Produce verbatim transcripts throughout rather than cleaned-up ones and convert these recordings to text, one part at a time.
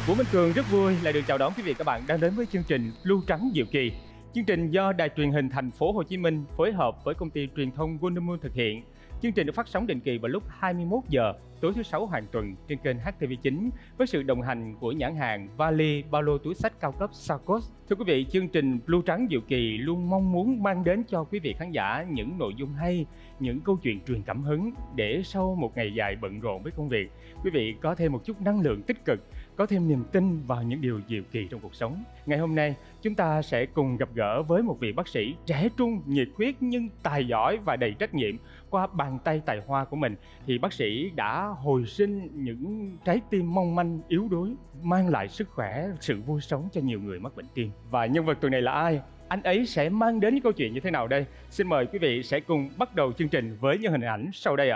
Vũ Minh Cường rất vui lại được chào đón quý vị các bạn đang đến với chương trình Lưu Trắng Diệu Kỳ. Chương trình do Đài truyền hình Thành phố Hồ Chí Minh phối hợp với công ty truyền thông Wonder Moon thực hiện. Chương trình được phát sóng định kỳ vào lúc hai mươi mốt giờ tối thứ sáu hàng tuần trên kênh hát tê vê chín với sự đồng hành của nhãn hàng vali ba lô túi xách cao cấp Sarkos. Thưa quý vị, chương trình Lưu Trắng Diệu Kỳ luôn mong muốn mang đến cho quý vị khán giả những nội dung hay, những câu chuyện truyền cảm hứng để sau một ngày dài bận rộn với công việc, quý vị có thêm một chút năng lượng tích cực, có thêm niềm tin vào những điều diệu kỳ trong cuộc sống. Ngày hôm nay, chúng ta sẽ cùng gặp gỡ với một vị bác sĩ trẻ trung, nhiệt huyết nhưng tài giỏi và đầy trách nhiệm. Qua bàn tay tài hoa của mình thì bác sĩ đã hồi sinh những trái tim mong manh, yếu đuối, mang lại sức khỏe, sự vui sống cho nhiều người mắc bệnh tim. Và nhân vật tuần này là ai? Anh ấy sẽ mang đến những câu chuyện như thế nào đây? Xin mời quý vị sẽ cùng bắt đầu chương trình với những hình ảnh sau đây ạ.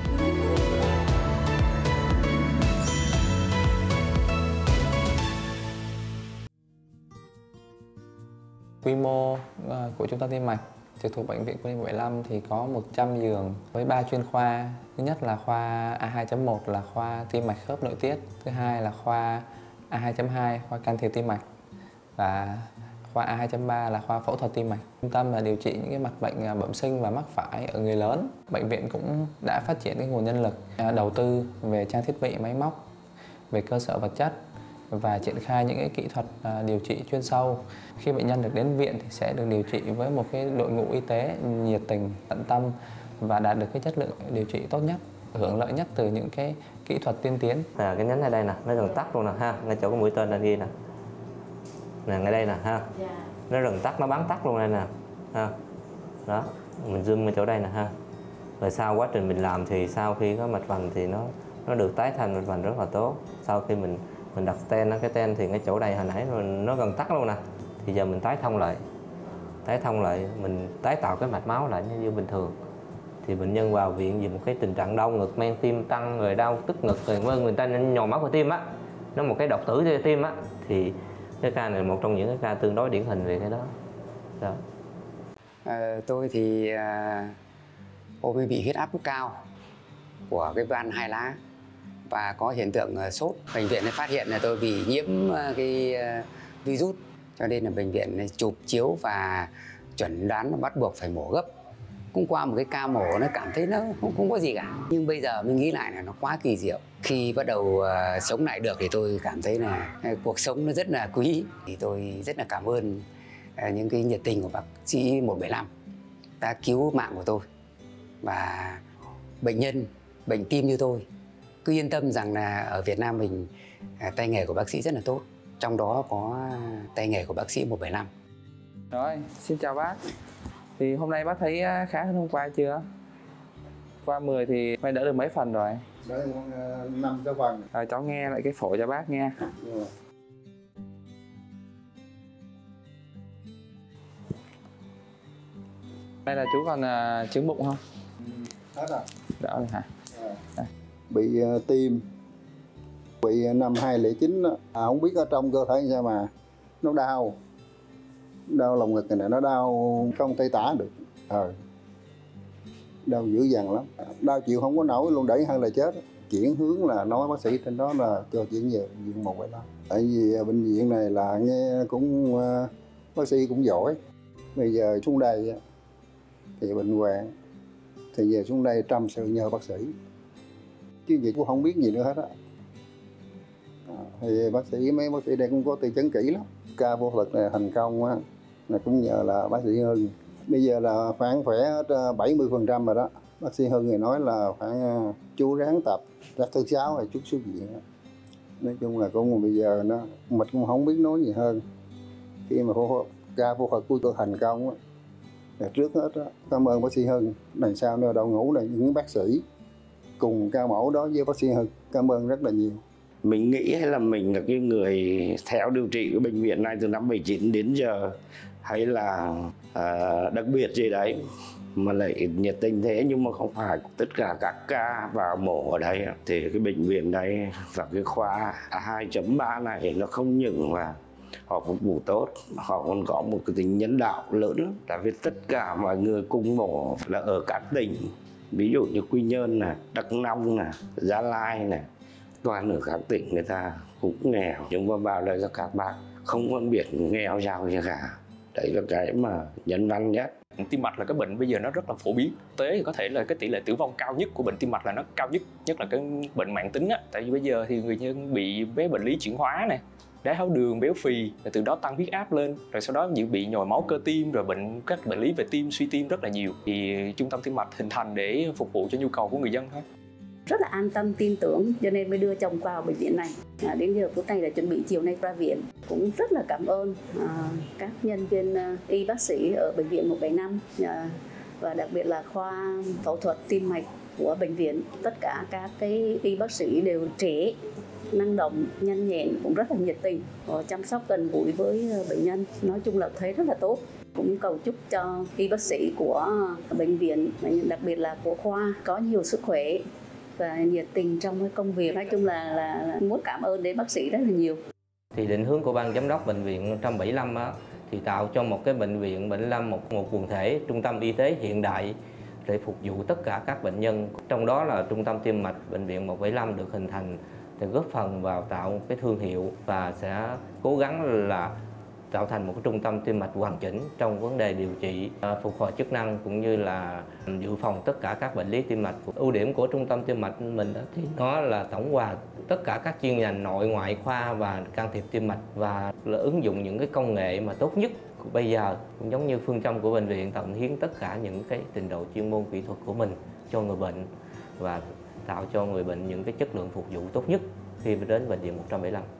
Quy mô của trung tâm tim mạch trực thuộc bệnh viện Quân y một bảy năm thì có một trăm giường với ba chuyên khoa. Thứ nhất là khoa A hai chấm một là khoa tim mạch khớp nội tiết. Thứ hai là khoa A hai chấm hai khoa can thiệp tim mạch. Và khoa A hai chấm ba là khoa phẫu thuật tim mạch. Trung tâm là điều trị những cái mặt bệnh bẩm sinh và mắc phải ở người lớn. Bệnh viện cũng đã phát triển cái nguồn nhân lực, đầu tư về trang thiết bị máy móc, về cơ sở vật chất và triển khai những cái kỹ thuật điều trị chuyên sâu. Khi bệnh nhân được đến viện thì sẽ được điều trị với một cái đội ngũ y tế nhiệt tình, tận tâm và đạt được cái chất lượng điều trị tốt nhất, hưởng lợi nhất từ những cái kỹ thuật tiên tiến. À, cái nhánh ở đây nè, nó gần tắc luôn nè ha, ngay chỗ cái mũi tên ở kia nè. Nè, ngay đây nè ha. Nó gần tắc, nó bắn tắc luôn đây nè. Ha. Đó, mình zoom ở chỗ đây nè ha. Rồi sau quá trình mình làm thì sau khi có mạch vành thì nó nó được tái thành mạch vành rất là tốt. Sau khi mình mình đặt stent, cái stent thì cái chỗ đây hồi nãy nó gần tắc luôn nè, thì giờ mình tái thông lại tái thông lại mình tái tạo cái mạch máu lại như bình thường. Thì bệnh nhân vào viện vì một cái tình trạng đau ngực, men tim tăng, rồi đau tức ngực, rồi vân người ta nhồi máu vào tim á, nó một cái độc tử cho tim á, thì cái ca này một trong những cái ca tương đối điển hình về cái đó. Đó. À, tôi thì à, ôm bị huyết áp cao của cái van hai lá và có hiện tượng sốt. Bệnh viện phát hiện là tôi bị nhiễm cái virus, cho nên là bệnh viện chụp chiếu và chuẩn đoán bắt buộc phải mổ gấp. Cũng qua một cái ca mổ nó cảm thấy nó không, không có gì cả. Nhưng bây giờ mình nghĩ lại là nó quá kỳ diệu. Khi bắt đầu uh, sống lại được thì tôi cảm thấy là uh, cuộc sống nó rất là quý. Thì tôi rất là cảm ơn uh, những cái nhiệt tình của bác sĩ một bảy năm đã cứu mạng của tôi. Và bệnh nhân, bệnh tim như tôi cứ yên tâm rằng là ở Việt Nam mình uh, tay nghề của bác sĩ rất là tốt. Trong đó có tay nghề của bác sĩ một bảy năm. Rồi, xin chào bác. Thì hôm nay bác thấy khá hơn hôm qua chưa? Qua mười thì may đỡ được mấy phần rồi? Đỡ năm sáu phần. Rồi cháu nghe lại cái phổi cho bác nha. Ừ. Đây là chú còn uh, trứng bụng không? Ừ. Hết rồi. Đỡ rồi hả? À. Bị uh, tim, bị năm hai không chín đó. À, không biết ở trong cơ thể sao mà nó đau, đau lồng ngực này nó đau không thể tả được. Ờ. Đau dữ dằn lắm, đau chịu không có nổi luôn, đẩy hơn là chết. Chuyển hướng là nói bác sĩ trên đó là cho chuyển về viện một bảy năm. Tại vì bệnh viện này là nghe cũng uh, bác sĩ cũng giỏi. Bây giờ xuống đây thì bệnh hoạn, thì về xuống đây trăm sự nhờ bác sĩ, chứ gì cũng không biết gì nữa hết á. À, thì bác sĩ mấy bác sĩ đây cũng có tư vấn kỹ lắm. Ca phẫu thuật này thành công á, là cũng nhờ là bác sĩ Hưng. Bây giờ là khoảng khỏe hết bảy mươi phần trăm rồi đó. Bác sĩ Hưng thì nói là khoảng chú ráng tập, chắc thứ sáu rồi chút xuất viện. Nói chung là cũng bây giờ nó mình cũng không biết nói gì hơn. Khi mà phẫu ca phẫu thuật của tôi thành công á, trước hết đó, cảm ơn bác sĩ Hưng. Đằng sau nữa đội ngũ là những bác sĩ cùng ca mẫu đó với bác sĩ Hưng, cảm ơn rất là nhiều. Mình nghĩ hay là mình là cái người theo điều trị của bệnh viện này từ năm bảy chín đến giờ, hay là à, đặc biệt gì đấy mà lại nhiệt tình thế, nhưng mà không phải tất cả các ca vào mổ ở đây. Thì cái bệnh viện đây và cái khoa A hai chấm ba này nó không những là họ phục vụ tốt, họ còn có một cái tính nhân đạo lớn. Tại vì tất cả mọi người cùng mổ là ở các tỉnh, ví dụ như Quy Nhơn này, Đắk Nông này, Gia Lai này, toàn ở các tỉnh người ta cũng nghèo, nhưng mà vào đây là các bác không phân biệt nghèo giàu gì cả. Đấy là cái mà nhân văn nhất. Tim mạch là cái bệnh bây giờ nó rất là phổ biến. Tế thì có thể là cái tỷ lệ tử vong cao nhất của bệnh tim mạch là nó cao nhất, nhất là cái bệnh mãn tính á. Tại vì bây giờ thì người dân bị với bệnh lý chuyển hóa này, đái tháo đường, béo phì, rồi từ đó tăng huyết áp lên, rồi sau đó bị nhồi máu cơ tim, rồi bệnh các bệnh lý về tim, suy tim rất là nhiều. Thì trung tâm tim mạch hình thành để phục vụ cho nhu cầu của người dân thôi. Rất là an tâm, tin tưởng cho nên mới đưa chồng vào bệnh viện này. À, đến giờ phút này là chuẩn bị chiều nay ra viện. Cũng rất là cảm ơn à, các nhân viên à, y bác sĩ ở bệnh viện một bảy năm à, và đặc biệt là khoa phẫu thuật tim mạch của bệnh viện. Tất cả các cái y bác sĩ đều trẻ, năng động, nhanh nhẹn, cũng rất là nhiệt tình, chăm sóc gần gũi với bệnh nhân. Nói chung là thấy rất là tốt. Cũng cầu chúc cho y bác sĩ của bệnh viện, đặc biệt là của khoa, có nhiều sức khỏe và nhiệt tình trong cái công việc. Nói chung là, là muốn cảm ơn đến bác sĩ rất là nhiều. Thì định hướng của ban giám đốc bệnh viện một bảy năm á, thì tạo cho một cái bệnh viện bảy năm một một quần thể trung tâm y tế hiện đại để phục vụ tất cả các bệnh nhân. Trong đó là trung tâm tim mạch bệnh viện một bảy năm được hình thành để góp phần vào tạo một cái thương hiệu và sẽ cố gắng là tạo thành một cái trung tâm tim mạch hoàn chỉnh trong vấn đề điều trị, phục hồi chức năng cũng như là dự phòng tất cả các bệnh lý tim mạch. Ưu điểm của trung tâm tim mạch mình thì nó là tổng hòa tất cả các chuyên ngành nội ngoại khoa và can thiệp tim mạch, và là ứng dụng những cái công nghệ mà tốt nhất của bây giờ, cũng giống như phương châm của bệnh viện tận hiến tất cả những cái trình độ chuyên môn kỹ thuật của mình cho người bệnh và tạo cho người bệnh những cái chất lượng phục vụ tốt nhất khi đến bệnh viện một bảy năm.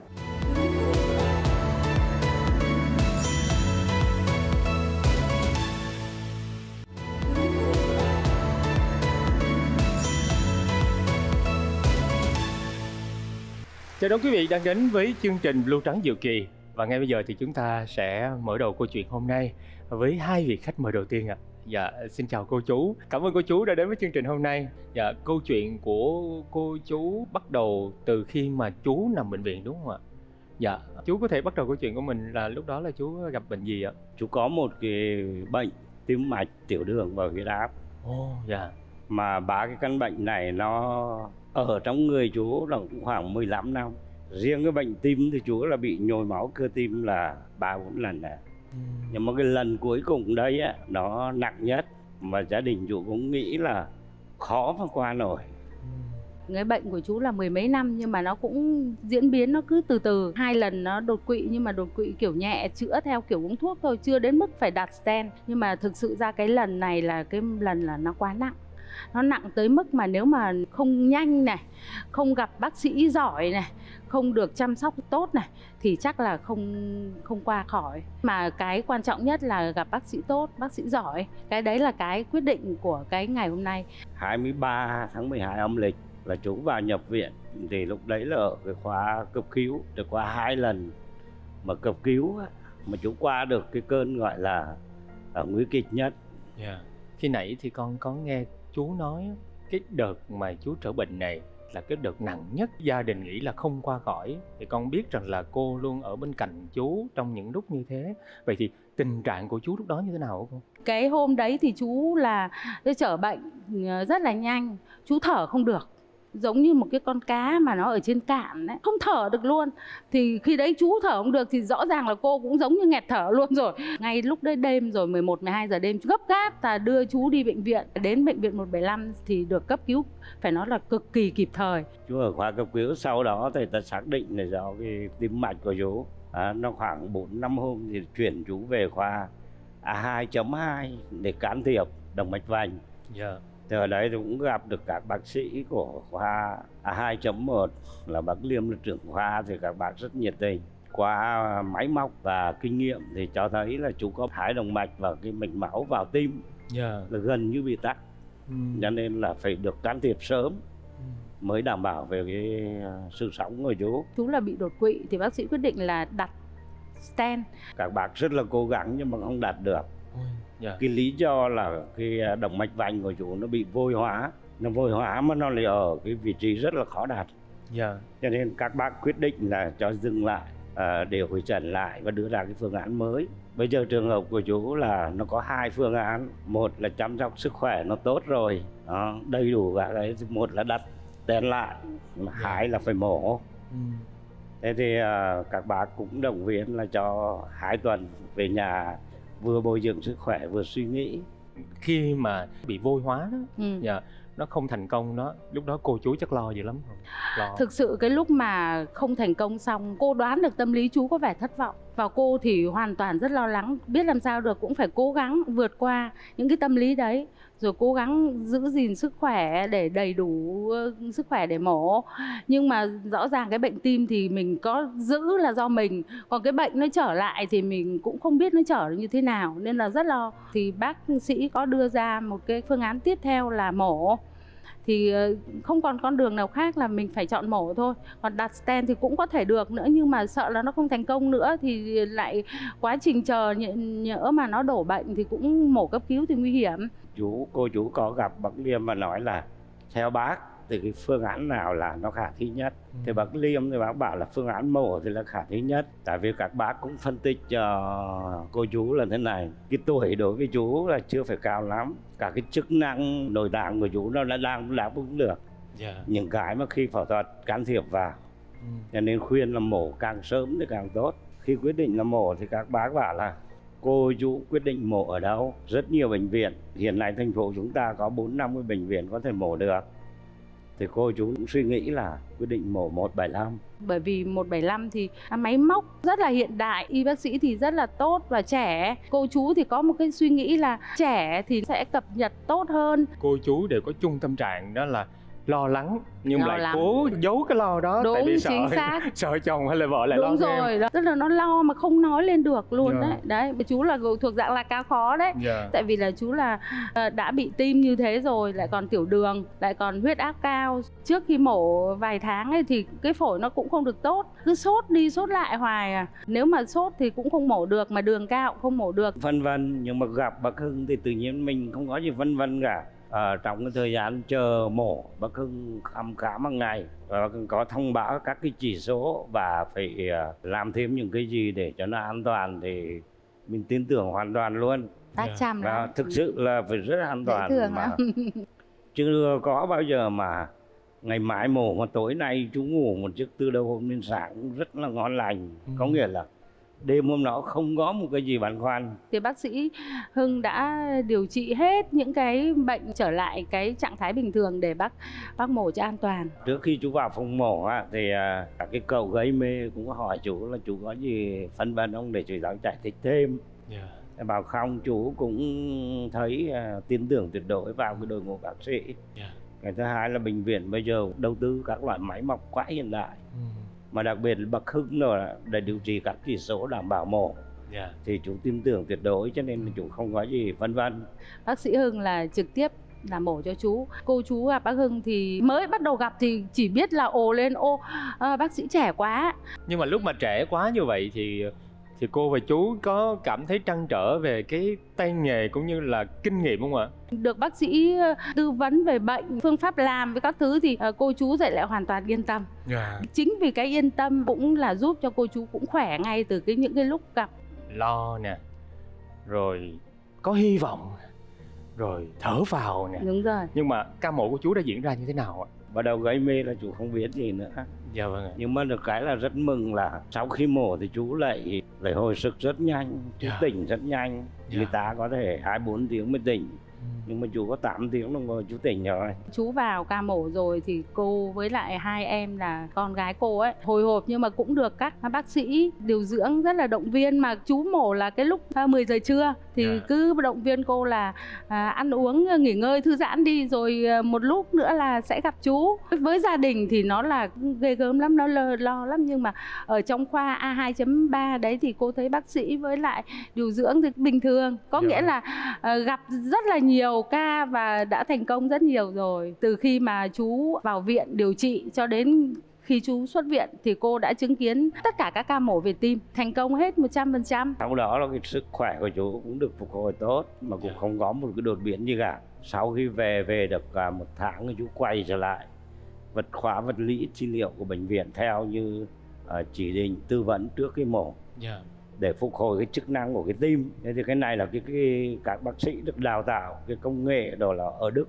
Chào đón quý vị đang đến với chương trình Blue Trắng Diệu Kỳ. Và ngay bây giờ thì chúng ta sẽ mở đầu câu chuyện hôm nay với hai vị khách mời đầu tiên ạ. À. Dạ, xin chào cô chú. Cảm ơn cô chú đã đến với chương trình hôm nay. Dạ, câu chuyện của cô chú bắt đầu từ khi mà chú nằm bệnh viện đúng không ạ? Dạ, chú có thể bắt đầu câu chuyện của mình là lúc đó là chú gặp bệnh gì ạ? Chú có một cái bệnh tim mạch, tiểu đường và huyết áp. Ồ, oh, dạ. Mà ba cái căn bệnh này nó ở trong người chú là cũng khoảng mười lăm năm. Riêng cái bệnh tim thì chú là bị nhồi máu cơ tim là ba bốn lần này. Ừ. Nhưng mà cái lần cuối cùng đây á, nó nặng nhất mà gia đình chú cũng nghĩ là khó mà qua nổi. Cái bệnh của chú là mười mấy năm nhưng mà nó cũng diễn biến nó cứ từ từ. Hai lần nó đột quỵ nhưng mà đột quỵ kiểu nhẹ, chữa theo kiểu uống thuốc thôi, chưa đến mức phải đặt stent. Nhưng mà thực sự ra cái lần này là cái lần là nó quá nặng. Nó nặng tới mức mà nếu mà không nhanh này, không gặp bác sĩ giỏi này, không được chăm sóc tốt này thì chắc là không không qua khỏi. Mà cái quan trọng nhất là gặp bác sĩ tốt, bác sĩ giỏi. Cái đấy là cái quyết định của cái ngày hôm nay. hai mươi ba tháng mười hai âm lịch là chú vào nhập viện. Thì lúc đấy là ở cái khoa cấp cứu, được qua hai lần mà cấp cứu mà chú qua được cái cơn gọi là ở nguy kịch nhất. Yeah. Khi nãy thì con có nghe chú nói cái đợt mà chú trở bệnh này là cái đợt nặng nhất, gia đình nghĩ là không qua khỏi. Thì con biết rằng là cô luôn ở bên cạnh chú trong những lúc như thế. Vậy thì tình trạng của chú lúc đó như thế nào hả cô? Cái hôm đấy thì chú là chở bệnh rất là nhanh, chú thở không được, giống như một cái con cá mà nó ở trên cạn ấy, không thở được luôn. Thì khi đấy chú thở không được thì rõ ràng là cô cũng giống như nghẹt thở luôn rồi. Ngay lúc đấy đêm rồi, mười một, mười hai giờ đêm, chú gấp gáp là đưa chú đi bệnh viện. Đến bệnh viện một bảy năm thì được cấp cứu, phải nói là cực kỳ kịp thời. Chú ở khoa cấp cứu, sau đó thì ta xác định là do cái tim mạch của chú à, nó khoảng bốn năm hôm thì chuyển chú về khoa A hai chấm hai để can thiệp động mạch vành. Yeah. Thì ở đấy cũng gặp được các bác sĩ của khoa A hai chấm một là bác Liêm là trưởng khoa, thì các bác rất nhiệt tình. Qua máy móc và kinh nghiệm thì cho thấy là chú có hai động mạch và cái mạch máu vào tim. Yeah. Là gần như bị tắc. Ừ. Cho nên là phải được can thiệp sớm mới đảm bảo về cái sự sống của chú. Chú là bị đột quỵ thì bác sĩ quyết định là đặt stent. Các bác rất là cố gắng nhưng mà không đặt được. Yeah. Cái lý do là cái động mạch vành của chú nó bị vôi hóa. Nó vôi hóa mà nó lại ở cái vị trí rất là khó đạt. Yeah. Cho nên các bác quyết định là cho dừng lại à, để hội trần lại và đưa ra cái phương án mới. Bây giờ trường hợp của chú là nó có hai phương án. Một là chăm sóc sức khỏe nó tốt rồi, đó, đầy đủ cả cái. Một là đặt stent lại, mà hai là phải mổ. Ừ. Thế thì uh, các bác cũng động viên là cho hai tuần về nhà vừa bồi dưỡng sức khỏe vừa suy nghĩ. Khi mà bị vôi hóa đó, Ừ. dạ, nó không thành công đó, lúc đó cô chú chắc lo dữ lắm không? Lo. Thực sự cái lúc mà không thành công xong, cô đoán được tâm lý chú có vẻ thất vọng. Và cô thì hoàn toàn rất lo lắng, biết làm sao được cũng phải cố gắng vượt qua những cái tâm lý đấy. Rồi cố gắng giữ gìn sức khỏe để đầy đủ sức khỏe để mổ. Nhưng mà rõ ràng cái bệnh tim thì mình có giữ là do mình. Còn cái bệnh nó trở lại thì mình cũng không biết nó trở như thế nào, nên là rất lo. Thì bác sĩ có đưa ra một cái phương án tiếp theo là mổ. Thì không còn con đường nào khác là mình phải chọn mổ thôi. Còn đặt stent thì cũng có thể được nữa, nhưng mà sợ là nó không thành công nữa thì lại quá trình chờ nhỡ mà nó đổ bệnh thì cũng mổ cấp cứu thì nguy hiểm. Chú, cô chú có gặp bác Liêm mà nói là theo bác thì cái phương án nào là nó khả thi nhất. Ừ. Thì bác Liêm thì bác bảo là phương án mổ thì là khả thi nhất. Tại vì các bác cũng phân tích cho cô chú là thế này, cái tuổi đối với chú là chưa phải cao lắm, cả cái chức năng nội tạng của chú nó đã đang đáp ứng được. Yeah. Những cái mà khi phẫu thuật can thiệp vào. Ừ. Cho nên khuyên là mổ càng sớm thì càng tốt. Khi quyết định là mổ thì các bác bảo là cô chú quyết định mổ ở đâu. Rất nhiều bệnh viện, hiện nay thành phố chúng ta có bốn năm cái bệnh viện có thể mổ được. Thì cô chú cũng suy nghĩ là quyết định mổ một bảy năm. Bởi vì một bảy năm thì máy móc rất là hiện đại, y bác sĩ thì rất là tốt và trẻ. Cô chú thì có một cái suy nghĩ là trẻ thì sẽ cập nhật tốt hơn. Cô chú đều có chung tâm trạng đó là lo lắng, nhưng lo lại lắng. cố giấu cái lo đó. Đúng, tại vì sợ, chính xác. sợ chồng hay là vợ lại Đúng lo rồi, thêm. đó. Tức là nó lo mà không nói lên được luôn. Yeah. Đấy. Đấy, chú là thuộc dạng là cá khó đấy. Yeah. Tại vì là chú là uh, đã bị tim như thế rồi, lại còn tiểu đường, lại còn huyết áp cao. Trước khi mổ vài tháng ấy thì cái phổi nó cũng không được tốt, cứ sốt đi sốt lại hoài à. Nếu mà sốt thì cũng không mổ được, mà đường cao cũng không mổ được. Vân vân, nhưng mà gặp bác Hưng thì tự nhiên mình không có gì vân vân cả. Ở trong cái thời gian chờ mổ, bác Hưng thăm khám hàng ngày và bác Hưng có thông báo các cái chỉ số và phải làm thêm những cái gì để cho nó an toàn, thì mình tin tưởng hoàn toàn luôn. Tác chăm và lắm. thực sự là phải rất an toàn. Mà chưa có bao giờ mà ngày mãi mổ mà tối nay chú ngủ một giấc từ đầu hôm đến sáng cũng rất là ngon lành. Ừ. Có nghĩa là đêm hôm đó không có một cái gì băn khoăn. Thì bác sĩ Hưng đã điều trị hết những cái bệnh trở lại cái trạng thái bình thường để bác bác mổ cho an toàn. Trước khi chú vào phòng mổ thì các cái cậu gây mê cũng có hỏi chú là chú có gì phân vân không để chú giáo giải thích thêm. Yeah. Bảo không, chú cũng thấy uh, tin tưởng tuyệt đối vào cái đội ngũ bác sĩ. Yeah. Cái thứ hai là bệnh viện bây giờ đầu tư các loại máy móc quá hiện đại. Mm. Mà đặc biệt là bác Hưng rồi để điều trị các chỉ số đảm bảo mổ. Yeah. Thì chú tin tưởng tuyệt đối, cho nên là chú không có gì vân vân. Bác sĩ Hưng là trực tiếp là mổ cho chú. Cô chú gặp bác Hưng thì mới bắt đầu gặp thì chỉ biết là ồ lên ô à, bác sĩ trẻ quá. Nhưng mà lúc mà trẻ quá như vậy thì thì cô và chú có cảm thấy trăn trở về cái tay nghề cũng như là kinh nghiệm không ạ? Được bác sĩ tư vấn về bệnh, phương pháp làm với các thứ thì cô chú dậy lại hoàn toàn yên tâm. Yeah. Chính vì cái yên tâm cũng là giúp cho cô chú cũng khỏe ngay từ cái những cái lúc gặp. Lo nè, rồi có hy vọng, rồi thở phào nè. Đúng rồi. Nhưng mà ca mổ của chú đã diễn ra như thế nào ạ? Bắt đầu gây mê là chú không biết gì nữa. Dạ vâng ạ. Nhưng mà được cái là rất mừng là sau khi mổ thì chú lại lại hồi sức rất nhanh, chú yeah. tỉnh rất nhanh. Yeah. Người ta có thể hai bốn tiếng mới tỉnh. Nhưng mà chú có tám tiếng đồng hồ chú tỉnh rồi. Chú vào ca mổ rồi thì cô với lại hai em là con gái cô ấy hồi hộp, nhưng mà cũng được các bác sĩ điều dưỡng rất là động viên. Mà chú mổ là cái lúc mười giờ trưa thì yeah. cứ động viên cô là à, ăn uống nghỉ ngơi thư giãn đi, rồi một lúc nữa là sẽ gặp chú. Với gia đình thì nó là ghê gớm lắm, nó lo, lo lắm. Nhưng mà ở trong khoa A hai chấm ba đấy thì cô thấy bác sĩ với lại điều dưỡng thì bình thường. Có yeah. nghĩa là à, gặp rất là nhiều ca và đã thành công rất nhiều rồi. Từ khi mà chú vào viện điều trị cho đến khi chú xuất viện thì cô đã chứng kiến tất cả các ca mổ về tim thành công hết một trăm phần trăm. Sau đó là cái sức khỏe của chú cũng được phục hồi tốt mà cũng không có một cái đột biến gì cả. Sau khi về về được một tháng thì chú quay trở lại vật khóa vật lý trị liệu của bệnh viện theo như uh, chỉ định tư vấn trước khi mổ. Yeah. Để phục hồi cái chức năng của cái tim. Thế thì cái này là cái, cái các bác sĩ được đào tạo cái công nghệ đó là ở Đức.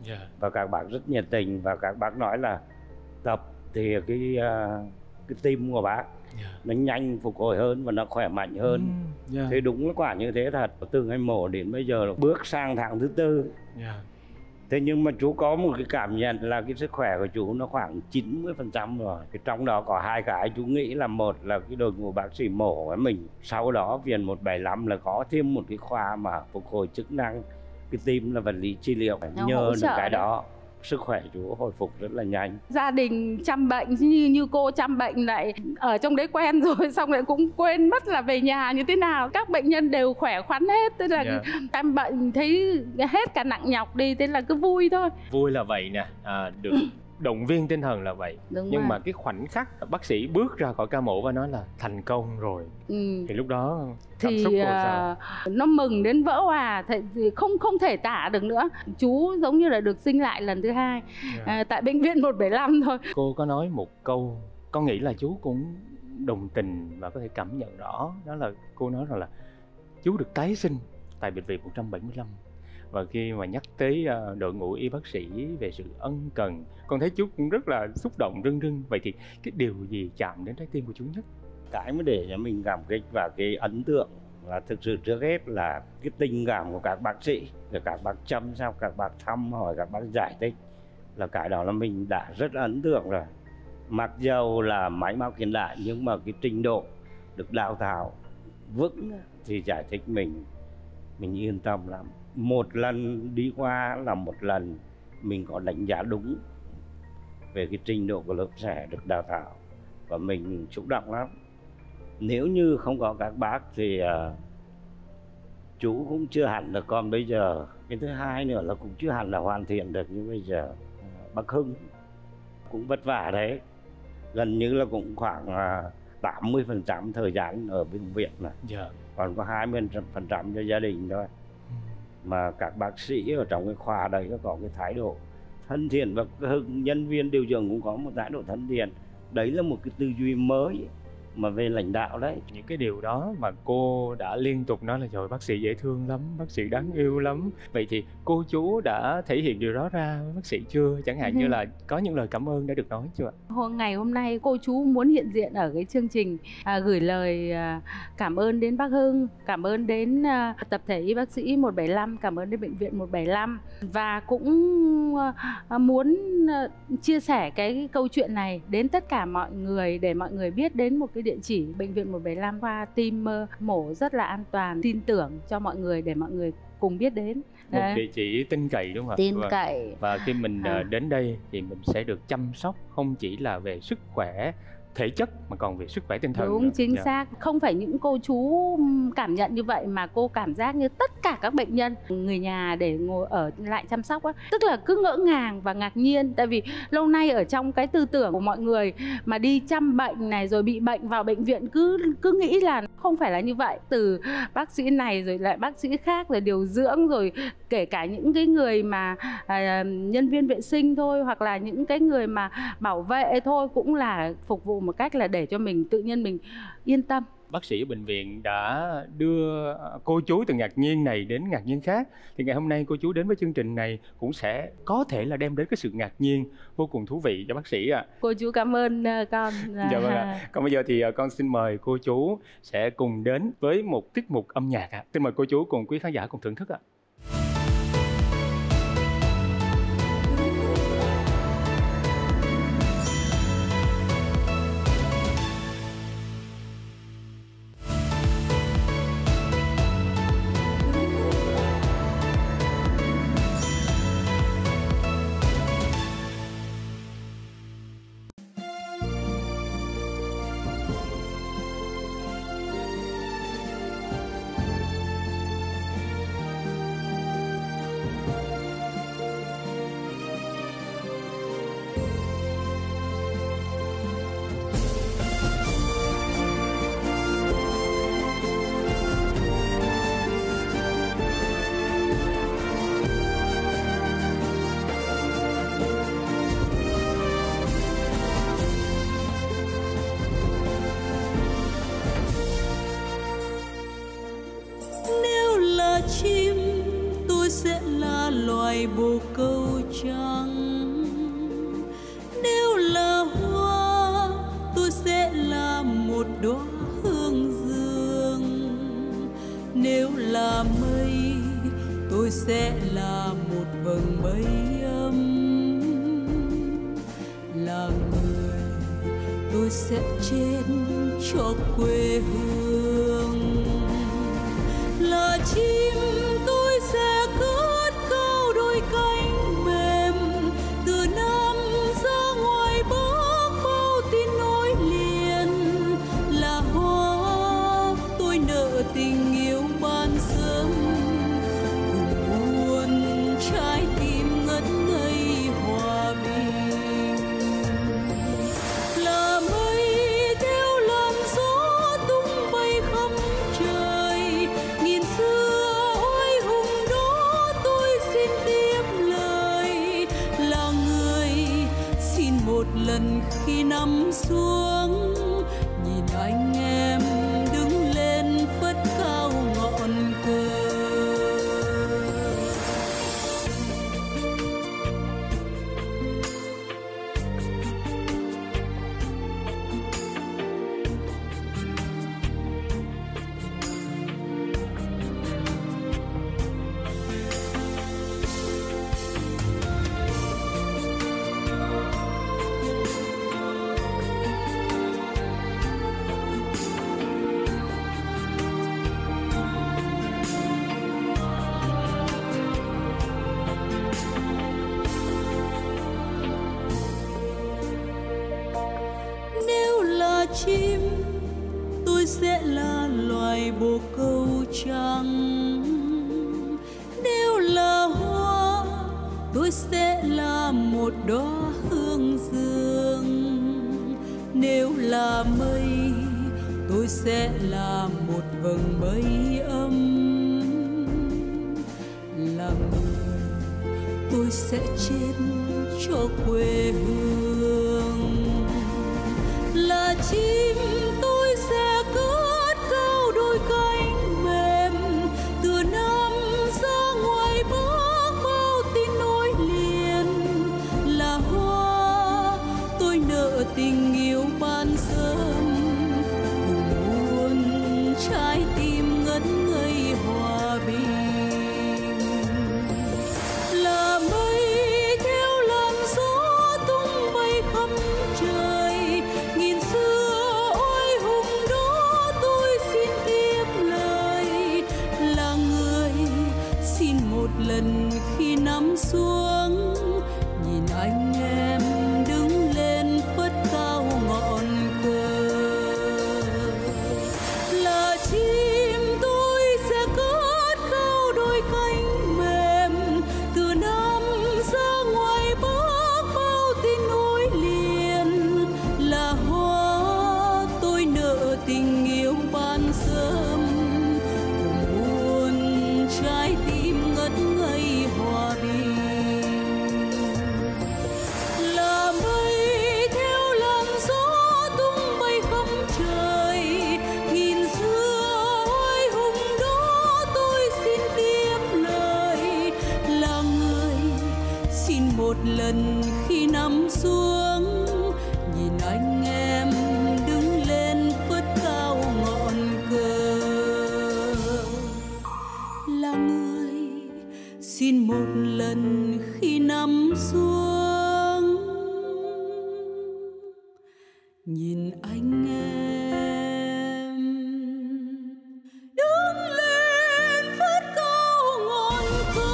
Yeah. Và các bác rất nhiệt tình, và các bác nói là tập thì cái uh, cái tim của bác yeah. nó nhanh phục hồi hơn và nó khỏe mạnh hơn. Mm, yeah. Thế đúng là quả như thế thật. Từ ngày mổ đến bây giờ bước sang tháng thứ tư. Yeah. Thế nhưng mà chú có một cái cảm nhận là cái sức khỏe của chú nó khoảng chín mươi phần trăm rồi. Cái trong đó có hai cái chú nghĩ là, một là cái đội ngũ bác sĩ mổ với mình. Sau đó viện một bảy lăm là có thêm một cái khoa mà phục hồi chức năng cái tim là vật lý trị liệu. Nó nhờ được cái đó, sức khỏe chú hồi phục rất là nhanh. Gia đình chăm bệnh như như cô chăm bệnh lại ở trong đấy quen rồi, xong lại cũng quên mất là về nhà như thế nào. Các bệnh nhân đều khỏe khoắn hết, tức là yeah. chăm bệnh thấy hết cả nặng nhọc đi, thế là cứ vui thôi. Vui là vậy nè, à, được động viên tinh thần là vậy. Đúng nhưng rồi. Mà cái khoảnh khắc bác sĩ bước ra khỏi ca mổ và nói là thành công rồi, ừ. thì lúc đó cảm thì xúc của sao? Uh, nó mừng đến vỡ hòa, thì không không thể tả được nữa. Chú giống như là được sinh lại lần thứ hai yeah. uh, tại bệnh viện một bảy lăm thôi. Cô có nói một câu, con nghĩ là chú cũng đồng tình và có thể cảm nhận rõ, đó là cô nói rằng là chú được tái sinh tại bệnh viện một bảy lăm. Và khi mà nhắc tới uh, đội ngũ y bác sĩ về sự ân cần, con thấy chú cũng rất là xúc động rưng rưng. Vậy thì cái điều gì chạm đến trái tim của chú nhất? Cái mới để cho mình cảm kích và cái ấn tượng là thực sự trước hết là cái tình cảm của các bác sĩ, rồi các bác chăm sóc, các bác thăm hỏi, các bác giải thích, là cái đó là mình đã rất ấn tượng rồi. Mặc dầu là máy móc hiện đại nhưng mà cái trình độ được đào tạo vững thì giải thích mình mình yên tâm lắm. Một lần đi qua là một lần mình có đánh giá đúng về cái trình độ của lớp trẻ được đào tạo, và mình xúc động lắm. Nếu như không có các bác thì uh, chú cũng chưa hẳn là còn bây giờ. Cái thứ hai nữa là cũng chưa hẳn là hoàn thiện được như bây giờ. uh, Bác Hưng cũng vất vả đấy, gần như là cũng khoảng uh, tám mươi phần trăm thời gian ở bệnh viện này, yeah. còn có hai mươi phần trăm cho gia đình thôi. Mà các bác sĩ ở trong cái khoa đấy nó có cái thái độ thân thiện, và nhân viên điều dưỡng cũng có một thái độ thân thiện. Đấy là một cái tư duy mới mà về lãnh đạo đấy. Những cái điều đó mà cô đã liên tục nói là trời, bác sĩ dễ thương lắm, bác sĩ đáng yêu lắm. Vậy thì cô chú đã thể hiện điều đó ra với bác sĩ chưa? Chẳng hạn ừ. như là có những lời cảm ơn đã được nói chưa? Hôm ngày hôm nay cô chú muốn hiện diện ở cái chương trình, à, gửi lời à, cảm ơn đến bác Hưng, cảm ơn đến à, tập thể y bác sĩ một bảy lăm, cảm ơn đến bệnh viện một bảy lăm, và cũng à, muốn à, chia sẻ cái câu chuyện này đến tất cả mọi người, để mọi người biết đến một cái địa chỉ bệnh viện một bảy lăm, khoa tim mổ rất là an toàn, tin tưởng cho mọi người để mọi người cùng biết đến. Một Đấy. địa chỉ tin cậy đúng không ạ? Tin và, cậy. Và khi mình à. đến đây thì mình sẽ được chăm sóc không chỉ là về sức khỏe thể chất mà còn về sức khỏe tinh thần. Đúng, nữa. Chính yeah. xác. Không phải những cô chú cảm nhận như vậy, mà cô cảm giác như tất cả các bệnh nhân, người nhà để ngồi ở lại chăm sóc á, tức là cứ ngỡ ngàng và ngạc nhiên. Tại vì lâu nay ở trong cái tư tưởng của mọi người mà đi chăm bệnh này rồi bị bệnh vào bệnh viện cứ cứ nghĩ là không phải là như vậy. Từ bác sĩ này rồi lại bác sĩ khác, rồi điều dưỡng, rồi kể cả những cái người mà à, nhân viên vệ sinh thôi, hoặc là những cái người mà bảo vệ thôi, cũng là phục vụ một cách là để cho mình tự nhiên mình yên tâm. Bác sĩ ở bệnh viện đã đưa cô chú từ ngạc nhiên này đến ngạc nhiên khác, thì ngày hôm nay cô chú đến với chương trình này cũng sẽ có thể là đem đến cái sự ngạc nhiên vô cùng thú vị cho bác sĩ ạ. À. Cô chú cảm ơn con. Dạ vâng ạ. Còn bây giờ thì con xin mời cô chú sẽ cùng đến với một tiết mục âm nhạc ạ. À. Xin mời cô chú cùng quý khán giả cùng thưởng thức ạ. À. chim tôi sẽ là loài bồ câu một đóa hương dương. Nếu là mây, tôi sẽ là một vầng mây ấm. Là người, tôi sẽ chết cho quê hương. Là chim, tôi sẽ cất cao đôi cánh mềm, từ Nam ra ngoài Bắc bao tin nối liền. Là hoa, tôi nợ tình yêu ban sớm, cùng buồn trái tim ngất ngây hòa bình. Là mây theo làn gió tung bay khắp trời, nghìn xưa oai hùng đó tôi xin tiếp lời. Là người xin một lần khi nằm xuống, nhìn anh em đứng lên phất cao ngọn cờ. Nếu là chim, tôi sẽ là loài bồ câu trắng. Nếu là hoa, tôi sẽ là một đóa hương dương. Nếu là mây, tôi sẽ là một vầng mây ấm. Là người, tôi sẽ chết cho quê hương. Là chim, tôi sẽ cất cao đôi cánh mềm, từ Nam ra ngoài Bắc bao tin nối liền. Là hoa, tôi nợ tình yêu ban sớm, cùng buồn trái tim ngất ngây hòa bình. Là mây theo làn gió tung bay khắp trời, nghìn xưa oai hùng đó tôi xin tiếp lời. Là người xin một lần khi nắm xuống, nhìn anh em đứng lên phất cao ngọn cờ. Là chim, tôi sẽ cất cao đôi cánh mềm, từ Nam ra ngoài Bắc bao tin nối liền. Là hoa, tôi nợ tình yêu ban sớm, cùng buồn trái tim ngất ngây hòa bình. Là mây theo làn gió tung bay khắp trời, nghìn xưa oai hùng đó tôi xin tiếp lời. Là người xin một lần khi nắm xuống, nhìn anh em đứng lên phất cao ngọn cờ. Là người xin một lần khi nắm xuống, nhìn anh em đứng lên phất cao ngọn cờ.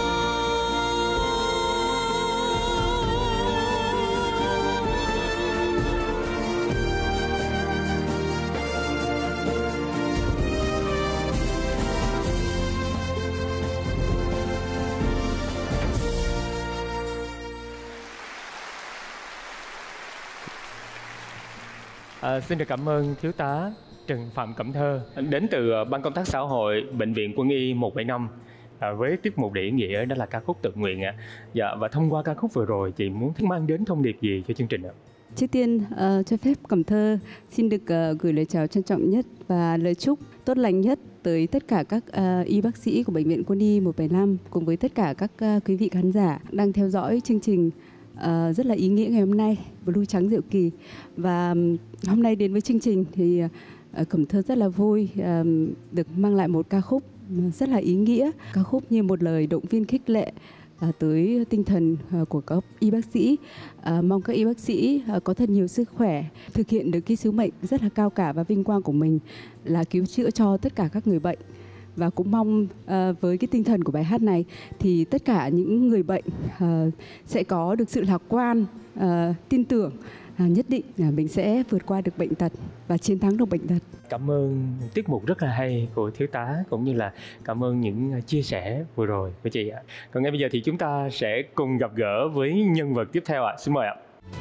À, xin được cảm ơn thiếu tá Trần Phạm Cẩm Thơ đến từ Ban Công tác Xã hội Bệnh viện Quân y một bảy năm à, với tiết mục đầy ý nghĩa đó là ca khúc tự nguyện ạ. Dạ, và thông qua ca khúc vừa rồi chị muốn mang đến thông điệp gì cho chương trình ạ? Trước tiên uh, cho phép Cẩm Thơ xin được uh, gửi lời chào trân trọng nhất và lời chúc tốt lành nhất tới tất cả các uh, y bác sĩ của Bệnh viện Quân y một bảy năm cùng với tất cả các uh, quý vị khán giả đang theo dõi chương trình uh, rất là ý nghĩa ngày hôm nay, Blue Trắng Diệu Kỳ. Và um, hôm nay đến với chương trình thì uh, Cẩm Thơ rất là vui uh, được mang lại một ca khúc rất là ý nghĩa, ca khúc như một lời động viên khích lệ À, tới tinh thần à, của các y bác sĩ. À, mong các y bác sĩ à, có thật nhiều sức khỏe, thực hiện được cái sứ mệnh rất là cao cả và vinh quang của mình là cứu chữa cho tất cả các người bệnh. Và cũng mong à, với cái tinh thần của bài hát này thì tất cả những người bệnh à, sẽ có được sự lạc quan, à, tin tưởng à, nhất định là mình sẽ vượt qua được bệnh tật và chiến thắng được bệnh tật. Cảm ơn tiết mục rất là hay của thiếu tá, cũng như là cảm ơn những chia sẻ vừa rồi của chị ạ. Còn ngay bây giờ thì chúng ta sẽ cùng gặp gỡ với nhân vật tiếp theo ạ. Xin mời ạ.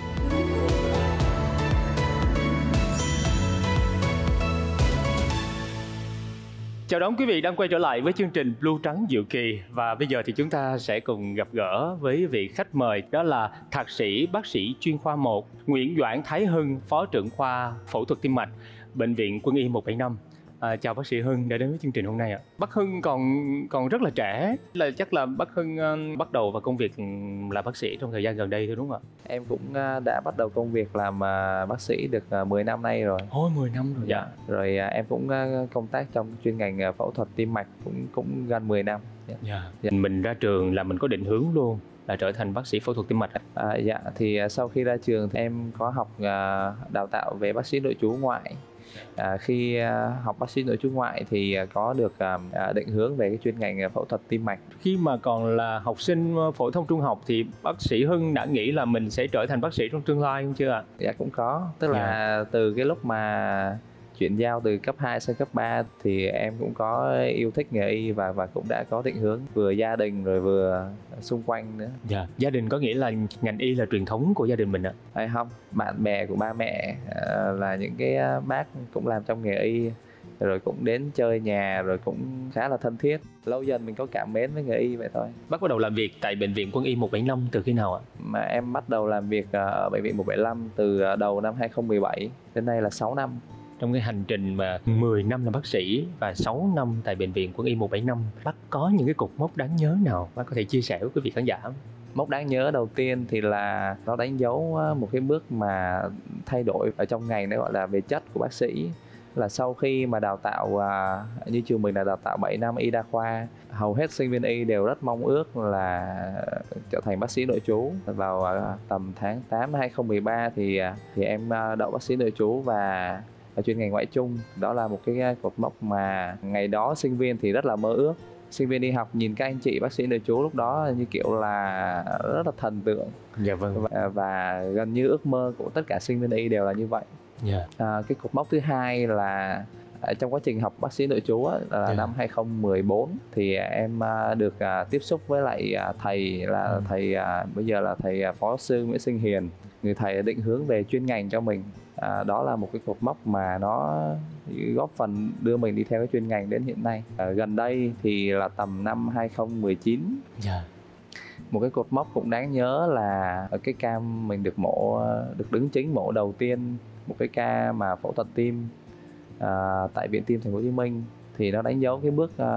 Chào đón quý vị đang quay trở lại với chương trình Blue Trắng Diệu Kỳ. Và bây giờ thì chúng ta sẽ cùng gặp gỡ với vị khách mời, đó là Thạc sĩ bác sĩ chuyên khoa một Nguyễn Doãn Thái Hưng, Phó trưởng khoa phẫu thuật tim mạch, Bệnh viện Quân y một bảy năm. À, chào bác sĩ Hưng đã đến với chương trình hôm nay ạ. Bác Hưng còn còn rất là trẻ, là chắc là bác Hưng uh, bắt đầu vào công việc là bác sĩ trong thời gian gần đây thôi đúng không ạ? Em cũng uh, đã bắt đầu công việc làm uh, bác sĩ được uh, mười năm nay rồi. Ôi mười năm rồi. Dạ. Rồi uh, em cũng uh, công tác trong chuyên ngành uh, phẫu thuật tim mạch cũng cũng gần mười năm. Dạ. Dạ. Dạ. Mình ra trường là mình có định hướng luôn là trở thành bác sĩ phẫu thuật tim mạch. À, dạ thì uh, sau khi ra trường thì em có học uh, đào tạo về bác sĩ nội trú ngoại. À, khi uh, học bác sĩ nội trú ngoại thì uh, có được uh, định hướng về cái chuyên ngành uh, phẫu thuật tim mạch. Khi mà còn là học sinh phổ thông trung học thì bác sĩ Hưng đã nghĩ là mình sẽ trở thành bác sĩ trong tương lai không chưa ạ? Dạ cũng có, tức là yeah. từ cái lúc mà chuyển giao từ cấp hai sang cấp ba thì em cũng có yêu thích nghề y và và cũng đã có định hướng vừa gia đình rồi vừa xung quanh nữa. Dạ, gia đình có nghĩa là ngành y là truyền thống của gia đình mình ạ? Hay không, bạn bè của ba mẹ uh, là những cái bác cũng làm trong nghề y, rồi cũng đến chơi nhà, rồi cũng khá là thân thiết. Lâu dần mình có cảm mến với nghề y vậy thôi. Bác bắt đầu làm việc tại Bệnh viện Quân y một bảy năm từ khi nào ạ? Mà em bắt đầu làm việc ở Bệnh viện một bảy năm từ đầu năm hai không một bảy, đến nay là sáu năm. Trong cái hành trình mà mười năm làm bác sĩ và sáu năm tại Bệnh viện Quân y một bảy năm, bác có những cái cột mốc đáng nhớ nào bác có thể chia sẻ với quý vị khán giả không? Mốc đáng nhớ đầu tiên thì là nó đánh dấu một cái bước mà thay đổi ở trong ngành, nó gọi là về chất của bác sĩ. Là sau khi mà đào tạo, như trường mình là đào tạo bảy năm y đa khoa, hầu hết sinh viên y đều rất mong ước là trở thành bác sĩ nội trú. Vào tầm tháng tám năm hai không một ba thì thì em đậu bác sĩ nội trú và ở chuyên ngành ngoại trung. Đó là một cái cột mốc mà ngày đó sinh viên thì rất là mơ ước. Sinh viên đi học nhìn các anh chị bác sĩ nội trú lúc đó như kiểu là rất là thần tượng. Dạ vâng. Và, và gần như ước mơ của tất cả sinh viên y đều là như vậy. Yeah. À, cái cột mốc thứ hai là trong quá trình học bác sĩ nội trú á, là yeah. năm hai không một bốn thì em được uh, tiếp xúc với lại uh, thầy là ừ. thầy uh, bây giờ là thầy phó sư Nguyễn Sinh Hiền, người thầy định hướng về chuyên ngành cho mình. À, đó là một cái cột mốc mà nó góp phần đưa mình đi theo cái chuyên ngành đến hiện nay. À, gần đây thì là tầm năm hai không một chín. Yeah. Một cái cột mốc cũng đáng nhớ là ở cái ca mình được mổ, được đứng chính mổ đầu tiên, một cái ca mà phẫu thuật tim à, tại Viện Tim Thành phố Hồ Chí Minh, thì nó đánh dấu cái bước à,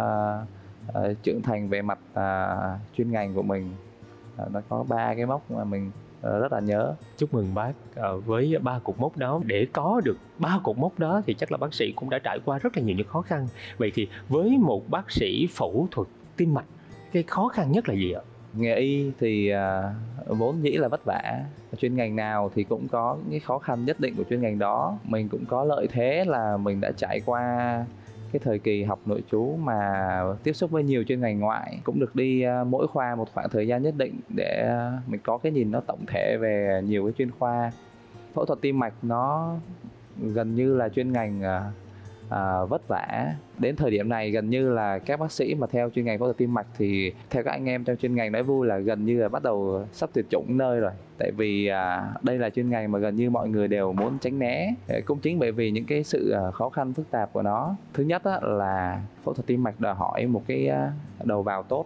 à, trưởng thành về mặt à, chuyên ngành của mình. À, nó có ba cái mốc mà mình rất là nhớ. Chúc mừng bác với ba cột mốc đó. Để có được ba cột mốc đó thì chắc là bác sĩ cũng đã trải qua rất là nhiều những khó khăn. Vậy thì với một bác sĩ phẫu thuật tim mạch, cái khó khăn nhất là gì ạ? Nghề y thì uh, vốn dĩ là vất vả. Chuyên ngành nào thì cũng có những khó khăn nhất định của chuyên ngành đó. Mình cũng có lợi thế là mình đã trải qua cái thời kỳ học nội trú mà tiếp xúc với nhiều chuyên ngành ngoại, cũng được đi uh, mỗi khoa một khoảng thời gian nhất định để uh, mình có cái nhìn nó tổng thể về nhiều cái chuyên khoa. Phẫu thuật tim mạch nó gần như là chuyên ngành uh, uh, vất vả. Đến thời điểm này gần như là các bác sĩ mà theo chuyên ngành phẫu thuật tim mạch thì theo các anh em trong chuyên ngành nói vui là gần như là bắt đầu sắp tuyệt chủng nơi rồi. Tại vì à, đây là chuyên ngành mà gần như mọi người đều muốn tránh né. Cũng chính bởi vì những cái sự khó khăn phức tạp của nó. Thứ nhất á, là phẫu thuật tim mạch đòi hỏi một cái đầu vào tốt.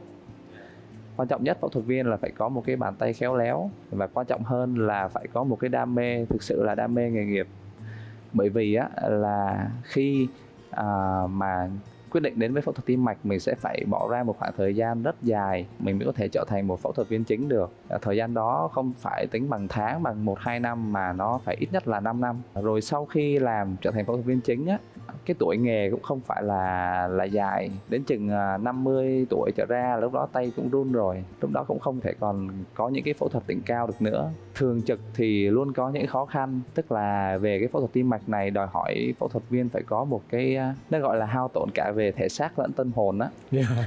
Quan trọng nhất phẫu thuật viên là phải có một cái bàn tay khéo léo, và quan trọng hơn là phải có một cái đam mê, thực sự là đam mê nghề nghiệp. Bởi vì á, là khi à, mà quyết định đến với phẫu thuật tim mạch, mình sẽ phải bỏ ra một khoảng thời gian rất dài mình mới có thể trở thành một phẫu thuật viên chính được. Thời gian đó không phải tính bằng tháng, bằng một hai năm, mà nó phải ít nhất là năm năm. Rồi sau khi làm trở thành phẫu thuật viên chính á, cái tuổi nghề cũng không phải là là dài, đến chừng năm mươi tuổi trở ra, lúc đó tay cũng run rồi, lúc đó cũng không thể còn có những cái phẫu thuật đỉnh cao được nữa. Thường trực thì luôn có những khó khăn, tức là về cái phẫu thuật tim mạch này đòi hỏi phẫu thuật viên phải có một cái, nó gọi là hao tổn cả về thể xác lẫn tâm hồn á.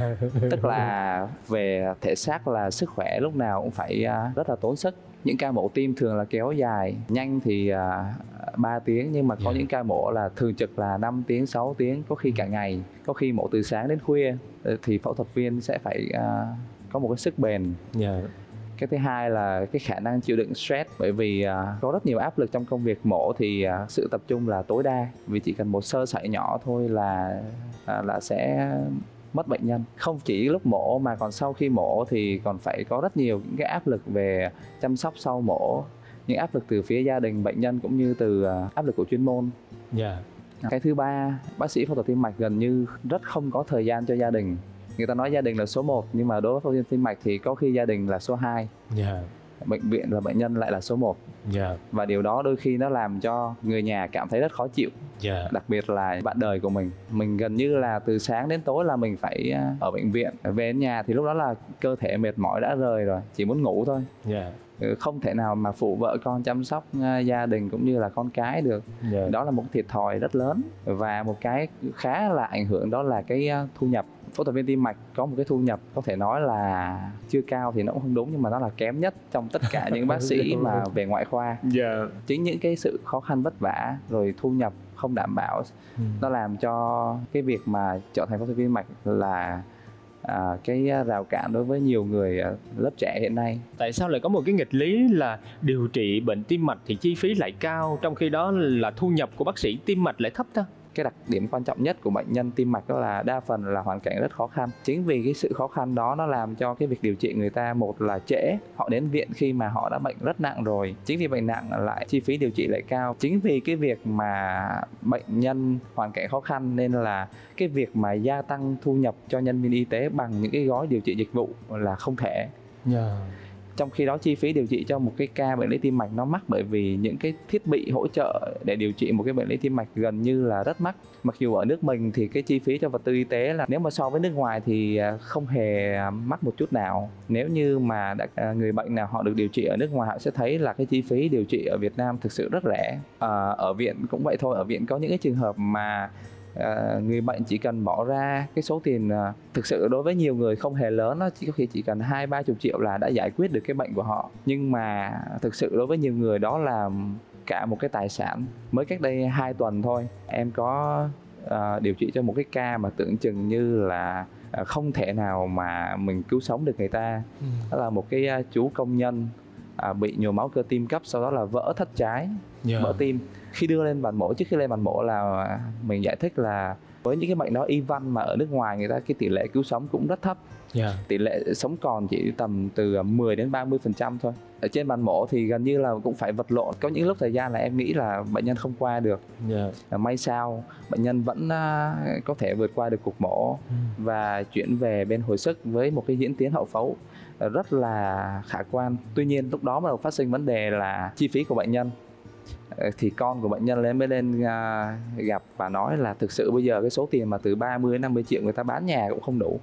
Tức là về thể xác là sức khỏe lúc nào cũng phải rất là tốn sức. Những ca mổ tim thường là kéo dài, nhanh thì uh, ba tiếng, nhưng mà có yeah. những ca mổ là thường trực là năm tiếng, sáu tiếng, có khi cả ngày, có khi mổ từ sáng đến khuya, thì phẫu thuật viên sẽ phải uh, có một cái sức bền. Yeah. Cái thứ hai là cái khả năng chịu đựng stress, bởi vì uh, có rất nhiều áp lực trong công việc mổ thì uh, sự tập trung là tối đa, vì chỉ cần một sơ sẩy nhỏ thôi là uh, là sẽ mất bệnh nhân. Không chỉ lúc mổ mà còn sau khi mổ thì còn phải có rất nhiều những cái áp lực về chăm sóc sau mổ, những áp lực từ phía gia đình bệnh nhân cũng như từ áp lực của chuyên môn. Yeah. Cái thứ ba, bác sĩ phẫu thuật tim mạch gần như rất không có thời gian cho gia đình. Người ta nói gia đình là số một, nhưng mà đối với phẫu thuật tim mạch thì có khi gia đình là số hai. Yeah. Bệnh viện và bệnh nhân lại là số một. Yeah. Và điều đó đôi khi nó làm cho người nhà cảm thấy rất khó chịu. Yeah. Đặc biệt là bạn đời của mình. Mình gần như là từ sáng đến tối là mình phải ở bệnh viện. Về đến nhà thì lúc đó là cơ thể mệt mỏi đã rời rồi, chỉ muốn ngủ thôi. Yeah. Không thể nào mà phụ vợ con chăm sóc gia đình cũng như là con cái được. Yeah. Đó là một thiệt thòi rất lớn. Và một cái khá là ảnh hưởng đó là cái thu nhập. Phẫu thuật viên tim mạch có một cái thu nhập có thể nói là chưa cao thì nó cũng không đúng, nhưng mà nó là kém nhất trong tất cả những bác sĩ mà về ngoại khoa. Yeah. Chính những cái sự khó khăn vất vả rồi thu nhập không đảm bảo, ừ. nó làm cho cái việc mà trở thành phẫu thuật viên mạch là à, cái rào cản đối với nhiều người lớp trẻ hiện nay. Tại sao lại có một cái nghịch lý là điều trị bệnh tim mạch thì chi phí lại cao, trong khi đó là thu nhập của bác sĩ tim mạch lại thấp ta? Cái đặc điểm quan trọng nhất của bệnh nhân tim mạch đó là đa phần là hoàn cảnh rất khó khăn. Chính vì cái sự khó khăn đó nó làm cho cái việc điều trị người ta, một là trễ, họ đến viện khi mà họ đã bệnh rất nặng rồi. Chính vì bệnh nặng lại chi phí điều trị lại cao. Chính vì cái việc mà bệnh nhân hoàn cảnh khó khăn nên là cái việc mà gia tăng thu nhập cho nhân viên y tế bằng những cái gói điều trị dịch vụ là không thể. Yeah. Trong khi đó chi phí điều trị cho một cái ca bệnh lý tim mạch nó mắc, bởi vì những cái thiết bị hỗ trợ để điều trị một cái bệnh lý tim mạch gần như là rất mắc. Mặc dù ở nước mình thì cái chi phí cho vật tư y tế là nếu mà so với nước ngoài thì không hề mắc một chút nào. Nếu như mà đã, người bệnh nào họ được điều trị ở nước ngoài, họ sẽ thấy là cái chi phí điều trị ở Việt Nam thực sự rất rẻ. À, ở viện cũng vậy thôi, ở viện có những cái trường hợp mà À, người bệnh chỉ cần bỏ ra cái số tiền à, thực sự đối với nhiều người không hề lớn, nó chỉ có khi chỉ cần hai ba chục triệu là đã giải quyết được cái bệnh của họ. Nhưng mà thực sự đối với nhiều người đó là cả một cái tài sản. Mới cách đây hai tuần thôi, em có à, điều trị cho một cái ca mà tưởng chừng như là à, không thể nào mà mình cứu sống được người ta. Ừ. Đó là một cái à, chú công nhân à, bị nhồi máu cơ tim cấp, sau đó là vỡ thất trái, yeah. vỡ tim. Khi đưa lên bàn mổ, trước khi lên bàn mổ là mình giải thích là với những cái bệnh đó y văn mà ở nước ngoài người ta cái tỷ lệ cứu sống cũng rất thấp. Yeah. Tỷ lệ sống còn chỉ tầm từ mười đến ba mươi phần trăm thôi. Ở trên bàn mổ thì gần như là cũng phải vật lộn. Có những lúc thời gian là em nghĩ là bệnh nhân không qua được. Yeah. May sao bệnh nhân vẫn có thể vượt qua được cuộc mổ mm. và chuyển về bên hồi sức với một cái diễn tiến hậu phẫu rất là khả quan. Tuy nhiên lúc đó bắt đầu phát sinh vấn đề là chi phí của bệnh nhân. Thì con của bệnh nhân lên mới lên uh, gặp và nói là thực sự bây giờ cái số tiền mà từ ba mươi đến năm mươi triệu người ta bán nhà cũng không đủ,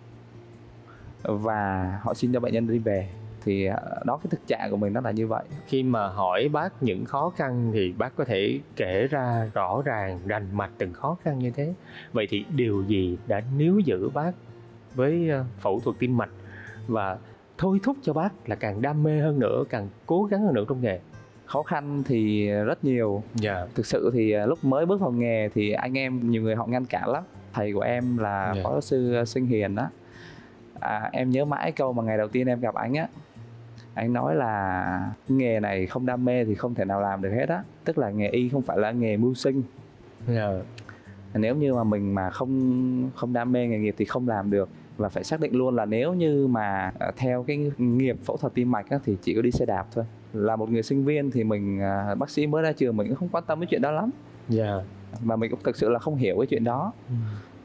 và họ xin cho bệnh nhân đi về. Thì uh, đó, cái thực trạng của mình nó là như vậy. Khi mà hỏi bác những khó khăn thì bác có thể kể ra rõ ràng rành mạch từng khó khăn như thế. Vậy thì điều gì đã níu giữ bác với uh, phẫu thuật tim mạch và thôi thúc cho bác là càng đam mê hơn nữa, càng cố gắng hơn nữa trong nghề? Khó khăn thì rất nhiều. Yeah. Thực sự thì lúc mới bước vào nghề thì anh em nhiều người họ ngăn cản lắm. Thầy của em là yeah. phó giáo sư Sinh Hiền á, à, em nhớ mãi câu mà ngày đầu tiên em gặp anh á, anh nói là nghề này không đam mê thì không thể nào làm được hết á. Tức là nghề y không phải là nghề mưu sinh. Yeah. Nếu như mà mình mà không không đam mê nghề nghiệp thì không làm được. Và phải xác định luôn là nếu như mà theo cái nghiệp phẫu thuật tim mạch á, thì chỉ có đi xe đạp thôi. Là một người sinh viên thì mình bác sĩ mới ra trường, mình cũng không quan tâm cái chuyện đó lắm. Yeah. Mà mình cũng thực sự là không hiểu cái chuyện đó. Mm.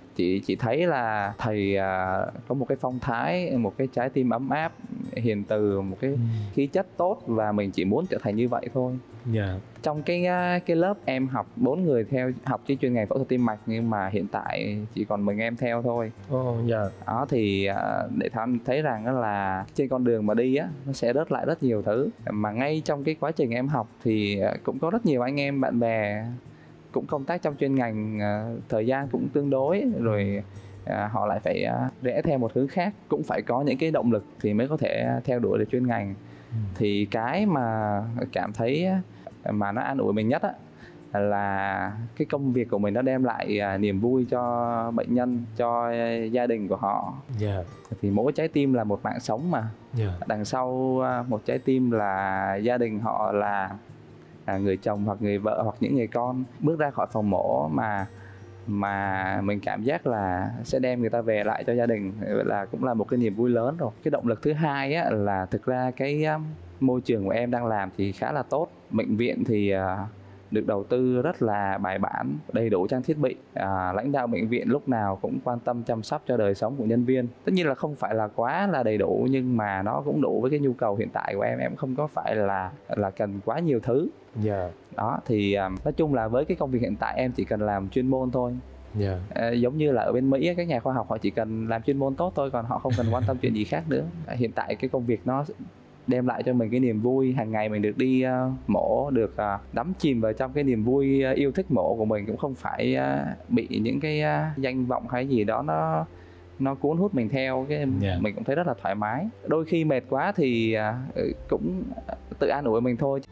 Chị chỉ thấy là thầy à, có một cái phong thái, một cái trái tim ấm áp, hiền từ, một cái khí chất tốt và mình chỉ muốn trở thành như vậy thôi. Dạ. Trong cái cái lớp em học bốn người theo học cái chuyên ngành phẫu thuật tim mạch, nhưng mà hiện tại chỉ còn mình em theo thôi. Ồ, dạ. Đó thì để Thắm thấy rằng đó là trên con đường mà đi á, nó sẽ rớt lại rất nhiều thứ. Mà ngay trong cái quá trình em học thì cũng có rất nhiều anh em bạn bè cũng công tác trong chuyên ngành, thời gian cũng tương đối rồi, à, họ lại phải rẽ theo một hướng khác, cũng phải có những cái động lực thì mới có thể theo đuổi được chuyên ngành. Ừ. Thì cái mà cảm thấy mà nó an ủi mình nhất á, là cái công việc của mình nó đem lại niềm vui cho bệnh nhân, cho gia đình của họ. Yeah. Thì mỗi trái tim là một mạng sống mà. Yeah. Đằng sau một trái tim là gia đình họ, là À, người chồng hoặc người vợ hoặc những người con bước ra khỏi phòng mổ mà mà mình cảm giác là sẽ đem người ta về lại cho gia đình, vậy là cũng là một cái niềm vui lớn rồi. Cái động lực thứ hai á, là thực ra cái um, môi trường của em đang làm thì khá là tốt. Bệnh viện thì uh, được đầu tư rất là bài bản, đầy đủ trang thiết bị. À, lãnh đạo bệnh viện lúc nào cũng quan tâm chăm sóc cho đời sống của nhân viên. Tất nhiên là không phải là quá là đầy đủ, nhưng mà nó cũng đủ với cái nhu cầu hiện tại của em. Em không có phải là là cần quá nhiều thứ. Yeah. Đó thì um, nói chung là với cái công việc hiện tại em chỉ cần làm chuyên môn thôi. Yeah. À, giống như là ở bên Mỹ các nhà khoa học họ chỉ cần làm chuyên môn tốt thôi, còn họ không cần quan tâm chuyện gì khác nữa. À, hiện tại cái công việc nó đem lại cho mình cái niềm vui hàng ngày, mình được đi uh, mổ, được uh, đắm chìm vào trong cái niềm vui uh, yêu thích mổ của mình, cũng không phải uh, bị những cái uh, danh vọng hay gì đó nó nó cuốn hút mình theo. Cái yeah. Mình cũng thấy rất là thoải mái. Đôi khi mệt quá thì uh, cũng tự an ủi mình thôi.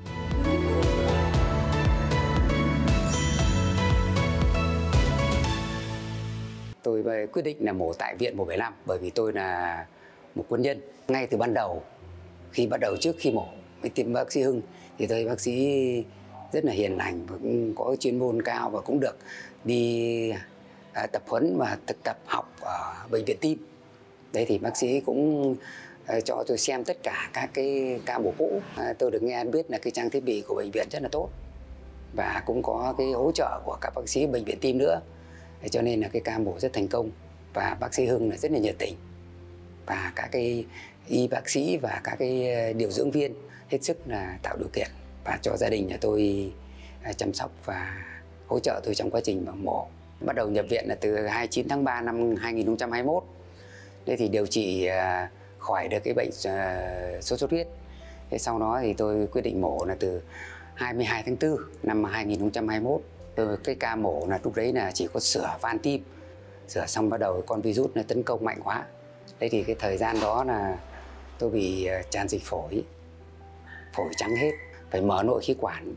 Tôi về quyết định là mổ tại viện một bảy năm bởi vì tôi là một quân nhân. Ngay từ ban đầu, khi bắt đầu trước khi mổ với tìm bác sĩ Hưng thì tôi bác sĩ rất là hiền lành và cũng có chuyên môn cao và cũng được đi à, tập huấn và thực tập học ở bệnh viện tim. Đấy thì bác sĩ cũng à, cho tôi xem tất cả các cái ca mổ cũ. À, tôi được nghe biết là cái trang thiết bị của bệnh viện rất là tốt và cũng có cái hỗ trợ của các bác sĩ bệnh viện tim nữa. Thế cho nên là cái ca mổ rất thành công và bác sĩ Hưng là rất là nhiệt tình, và các cái y bác sĩ và các cái điều dưỡng viên hết sức là tạo điều kiện và cho gia đình nhà tôi chăm sóc và hỗ trợ tôi trong quá trình mổ. Bắt đầu nhập viện là từ hai mươi chín tháng ba năm hai nghìn không trăm hai mươi mốt. Thế thì điều trị khỏi được cái bệnh sốt xuất huyết. Thế sau đó thì tôi quyết định mổ là từ hai mươi hai tháng tư năm hai nghìn không trăm hai mươi mốt. Cái ca mổ là lúc đấy là chỉ có sửa van tim, sửa xong bắt đầu con virus nó tấn công mạnh quá. Đấy thì cái thời gian đó là tôi bị tràn dịch phổi, phổi trắng hết, phải mở nội khí quản,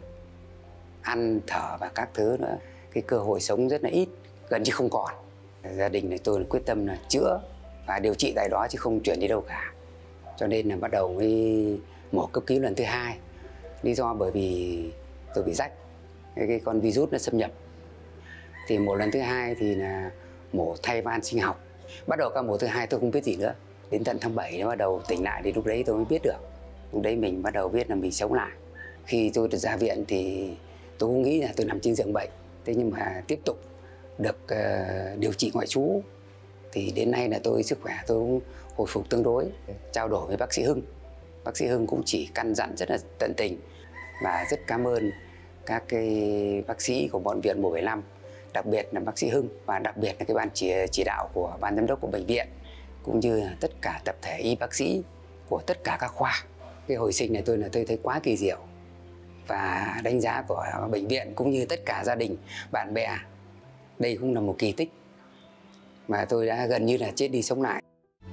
ăn thở và các thứ nữa. Cái cơ hội sống rất là ít, gần như không còn. Gia đình này tôi quyết tâm là chữa và điều trị tại đó chứ không chuyển đi đâu cả. Cho nên là bắt đầu mới mổ cấp cứu lần thứ hai. Lý do bởi vì tôi bị rách, cái, cái con virus nó xâm nhập. Thì mổ lần thứ hai thì là mổ thay van sinh học. Bắt đầu ca mổ thứ hai tôi không biết gì nữa. Đến tận tháng bảy nó bắt đầu tỉnh lại thì lúc đấy tôi mới biết được. Lúc đấy mình bắt đầu biết là mình sống lại. Khi tôi được ra viện thì tôi cũng nghĩ là tôi nằm trên giường bệnh. Thế nhưng mà tiếp tục được uh, điều trị ngoại trú thì đến nay là tôi sức khỏe tôi cũng hồi phục tương đối. Trao đổi với bác sĩ Hưng, bác sĩ Hưng cũng chỉ căn dặn rất là tận tình và rất cảm ơn các cái bác sĩ của bệnh viện một bảy năm, đặc biệt là bác sĩ Hưng và đặc biệt là cái ban chỉ, chỉ đạo của ban giám đốc của bệnh viện cũng như là tất cả tập thể y bác sĩ của tất cả các khoa. Cái hồi sinh này tôi là tôi thấy quá kỳ diệu và đánh giá của bệnh viện cũng như tất cả gia đình, bạn bè. Đây cũng là một kỳ tích mà tôi đã gần như là chết đi sống lại.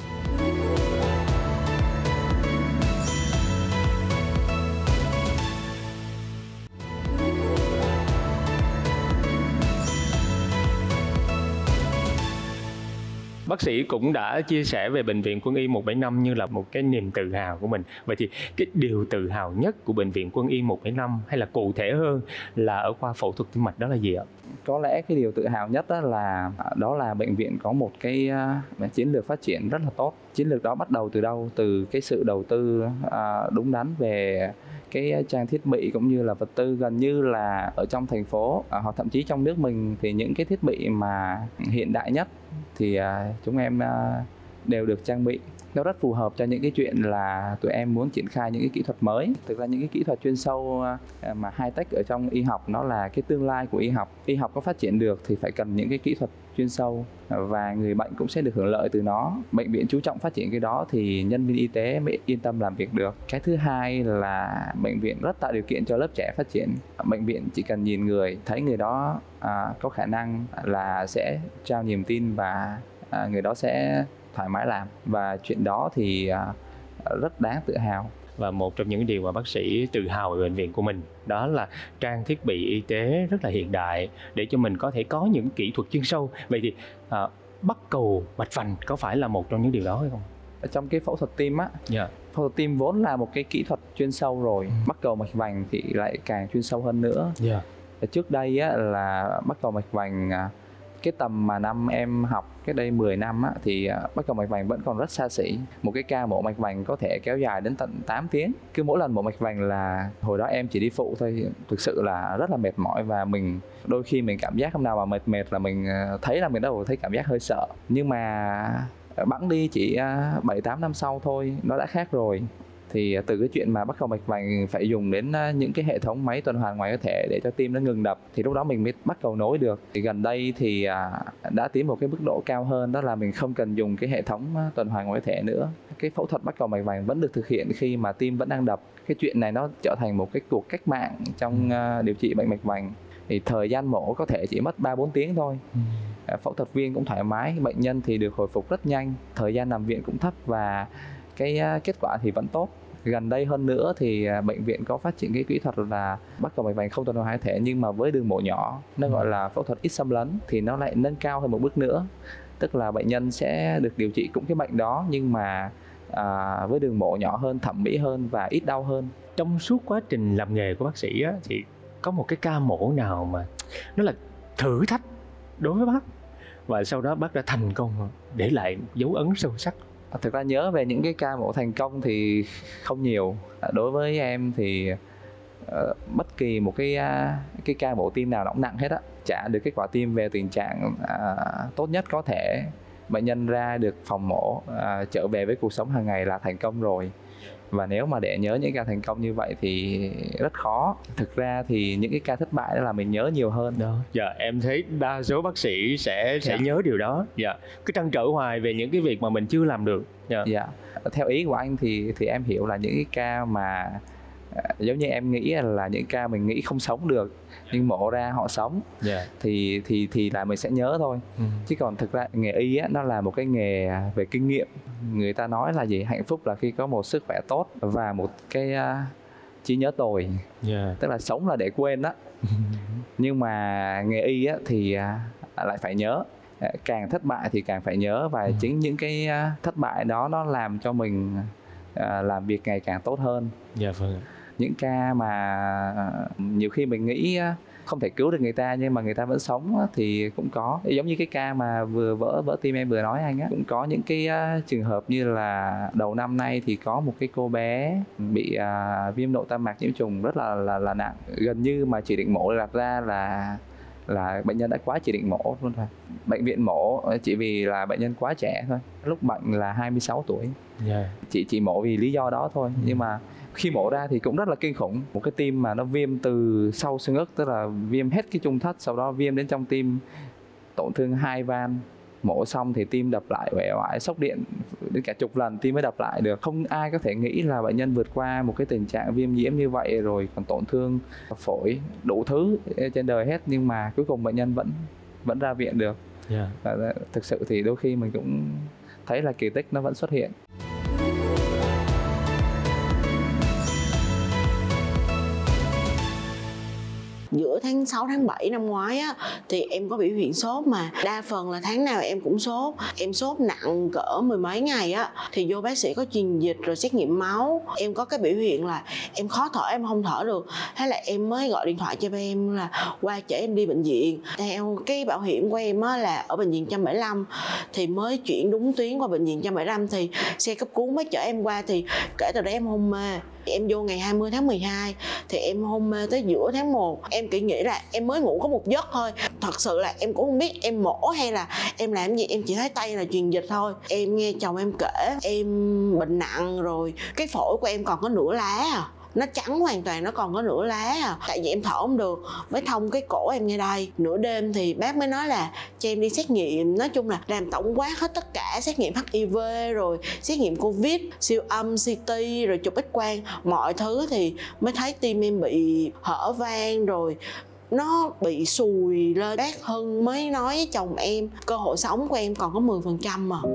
Bác sĩ cũng đã chia sẻ về Bệnh viện Quân y một bảy năm như là một cái niềm tự hào của mình. Vậy thì cái điều tự hào nhất của Bệnh viện Quân y một bảy năm, hay là cụ thể hơn là ở khoa phẫu thuật tim mạch, đó là gì ạ? Có lẽ cái điều tự hào nhất đó là đó là bệnh viện có một cái uh, chiến lược phát triển rất là tốt. Chiến lược đó bắt đầu từ đâu? Từ cái sự đầu tư uh, đúng đắn về cái trang thiết bị cũng như là vật tư gần như là ở trong thành phố à, hoặc thậm chí trong nước mình thì những cái thiết bị mà hiện đại nhất thì à, chúng em à, đều được trang bị. Nó rất phù hợp cho những cái chuyện là tụi em muốn triển khai những cái kỹ thuật mới. Thực ra những cái kỹ thuật chuyên sâu mà high-tech ở trong y học nó là cái tương lai của y học. Y học có phát triển được thì phải cần những cái kỹ thuật chuyên sâu và người bệnh cũng sẽ được hưởng lợi từ nó. Bệnh viện chú trọng phát triển cái đó thì nhân viên y tế mới yên tâm làm việc được. Cái thứ hai là bệnh viện rất tạo điều kiện cho lớp trẻ phát triển. Bệnh viện chỉ cần nhìn người, thấy người đó à, có khả năng là sẽ trao niềm tin và à, người đó sẽ thoải mái làm, và chuyện đó thì rất đáng tự hào. Và một trong những điều mà bác sĩ tự hào về bệnh viện của mình đó là trang thiết bị y tế rất là hiện đại để cho mình có thể có những kỹ thuật chuyên sâu. Vậy thì à, bắt cầu mạch vành có phải là một trong những điều đó hay không? Ở trong cái phẫu thuật tim á, yeah. phẫu thuật tim vốn là một cái kỹ thuật chuyên sâu rồi, ừ. bắt cầu mạch vành thì lại càng chuyên sâu hơn nữa. Yeah. Trước đây á, là bắt cầu mạch vành cái tầm mà năm em học cái đây mười năm á, thì bắt cầu mạch vành vẫn còn rất xa xỉ. Một cái ca mổ mạch vành có thể kéo dài đến tận tám tiếng. Cứ mỗi lần mổ mạch vành là hồi đó em chỉ đi phụ thôi, thực sự là rất là mệt mỏi, và mình đôi khi mình cảm giác hôm nào mà mệt mệt là mình thấy là mình bắt đầu thấy cảm giác hơi sợ. Nhưng mà bẵng đi chỉ bảy tám năm sau thôi nó đã khác rồi. Thì từ cái chuyện mà bắt cầu mạch vành phải dùng đến những cái hệ thống máy tuần hoàn ngoài cơ thể để cho tim nó ngừng đập thì lúc đó mình mới bắt cầu nối được. Thì gần đây thì đã tiến một cái mức độ cao hơn, đó là mình không cần dùng cái hệ thống tuần hoàn ngoài cơ thể nữa. Cái phẫu thuật bắt cầu mạch vành vẫn được thực hiện khi mà tim vẫn đang đập. Cái chuyện này nó trở thành một cái cuộc cách mạng trong điều trị bệnh mạch vành. Thì thời gian mổ có thể chỉ mất ba bốn tiếng thôi. Phẫu thuật viên cũng thoải mái, bệnh nhân thì được hồi phục rất nhanh, thời gian nằm viện cũng thấp và cái kết quả thì vẫn tốt. Gần đây hơn nữa thì bệnh viện có phát triển cái kỹ thuật là bắt cầu mạch vành không tuần hoàn hai thể, nhưng mà với đường mổ nhỏ, nó gọi là phẫu thuật ít xâm lấn, thì nó lại nâng cao hơn một bước nữa. Tức là bệnh nhân sẽ được điều trị cũng cái bệnh đó nhưng mà à, với đường mổ nhỏ hơn, thẩm mỹ hơn và ít đau hơn. Trong suốt quá trình làm nghề của bác sĩ á, thì có một cái ca mổ nào mà nó là thử thách đối với bác và sau đó bác đã thành công để lại dấu ấn sâu sắc? Thực ra nhớ về những cái ca mổ thành công thì không nhiều. Đối với em thì uh, bất kỳ một cái uh, cái ca mổ tim nào nó cũng nặng hết á. Trả được kết quả tim về tình trạng uh, tốt nhất có thể, bệnh nhân ra được phòng mổ, uh, trở về với cuộc sống hàng ngày là thành công rồi. Và nếu mà để nhớ những ca thành công như vậy thì rất khó. Thực ra thì những cái ca thất bại đó là mình nhớ nhiều hơn. Đó. Dạ, em thấy đa số bác sĩ sẽ sẽ dạ. nhớ điều đó. Dạ. Cứ trăn trở hoài về những cái việc mà mình chưa làm được. Dạ. Dạ. Theo ý của anh thì thì em hiểu là những cái ca mà giống như em nghĩ là những ca mình nghĩ không sống được nhưng mổ ra họ sống, yeah. thì thì thì là mình sẽ nhớ thôi. Ừ. Chứ còn thực ra nghề y á, nó là một cái nghề về kinh nghiệm. Người ta nói là gì? Hạnh phúc là khi có một sức khỏe tốt và một cái uh, trí nhớ tồi. Yeah. Tức là sống là để quên đó. Nhưng mà nghề y á, thì uh, lại phải nhớ. Càng thất bại thì càng phải nhớ, và ừ. chính những cái uh, thất bại đó nó làm cho mình uh, làm việc ngày càng tốt hơn. Dạ yeah, vâng. Những ca mà nhiều khi mình nghĩ không thể cứu được người ta nhưng mà người ta vẫn sống thì cũng có. Giống như cái ca mà vừa vỡ vỡ tim em vừa nói anh á, cũng có những cái trường hợp như là đầu năm nay thì có một cái cô bé bị uh, viêm nội tam mạc nhiễm trùng rất là là là nặng, gần như mà chỉ định mổ đặt ra là là bệnh nhân đã quá chỉ định mổ luôn rồi. Bệnh viện mổ chỉ vì là bệnh nhân quá trẻ thôi, lúc bệnh là hai mươi sáu tuổi. Yeah. Chỉ chỉ mổ vì lý do đó thôi. Ừ. Nhưng mà khi mổ ra thì cũng rất là kinh khủng. Một cái tim mà nó viêm từ sau xương ức, tức là viêm hết cái trung thất, sau đó viêm đến trong tim, tổn thương hai van. Mổ xong thì tim đập lại uể oải, sốc điện đến cả chục lần tim mới đập lại được. Không ai có thể nghĩ là bệnh nhân vượt qua một cái tình trạng viêm nhiễm như vậy, rồi còn tổn thương phổi, đủ thứ trên đời hết, nhưng mà cuối cùng bệnh nhân vẫn vẫn ra viện được. Yeah. Và thực sự thì đôi khi mình cũng thấy là kỳ tích nó vẫn xuất hiện. Giữa giữa tháng sáu, tháng bảy năm ngoái á, thì em có biểu hiện sốt, mà đa phần là tháng nào em cũng sốt. Em sốt nặng cỡ mười mấy ngày á, thì vô bác sĩ có truyền dịch rồi xét nghiệm máu. Em có cái biểu hiện là em khó thở, em không thở được. Thế là em mới gọi điện thoại cho ba em là qua chở em đi bệnh viện. Theo cái bảo hiểm của em á, là ở bệnh viện một bảy lăm thì mới chuyển đúng tuyến qua bệnh viện một bảy lăm, thì xe cấp cứu mới chở em qua. Thì kể từ đấy em hôn mê. Em vô ngày hai mươi tháng mười hai thì em hôn mê tới giữa tháng một. Em chỉ nghĩ là em mới ngủ có một giấc thôi. Thật sự là em cũng không biết em mổ hay là em làm gì, em chỉ thấy tay là truyền dịch thôi. Em nghe chồng em kể em bệnh nặng rồi, cái phổi của em còn có nửa lá à. Nó trắng hoàn toàn, nó còn có nửa lá à. Tại vì em thở không được, mới thông cái cổ em ngay đây. Nửa đêm thì bác mới nói là cho em đi xét nghiệm. Nói chung là làm tổng quát hết tất cả, xét nghiệm hát i vê, rồi xét nghiệm Covid, siêu âm, xê tê, rồi chụp X-quang, mọi thứ. Thì mới thấy tim em bị hở van, rồi nó bị sùi lên. Bác Hưng mới nói với chồng em cơ hội sống của em còn có mười phần trăm mà.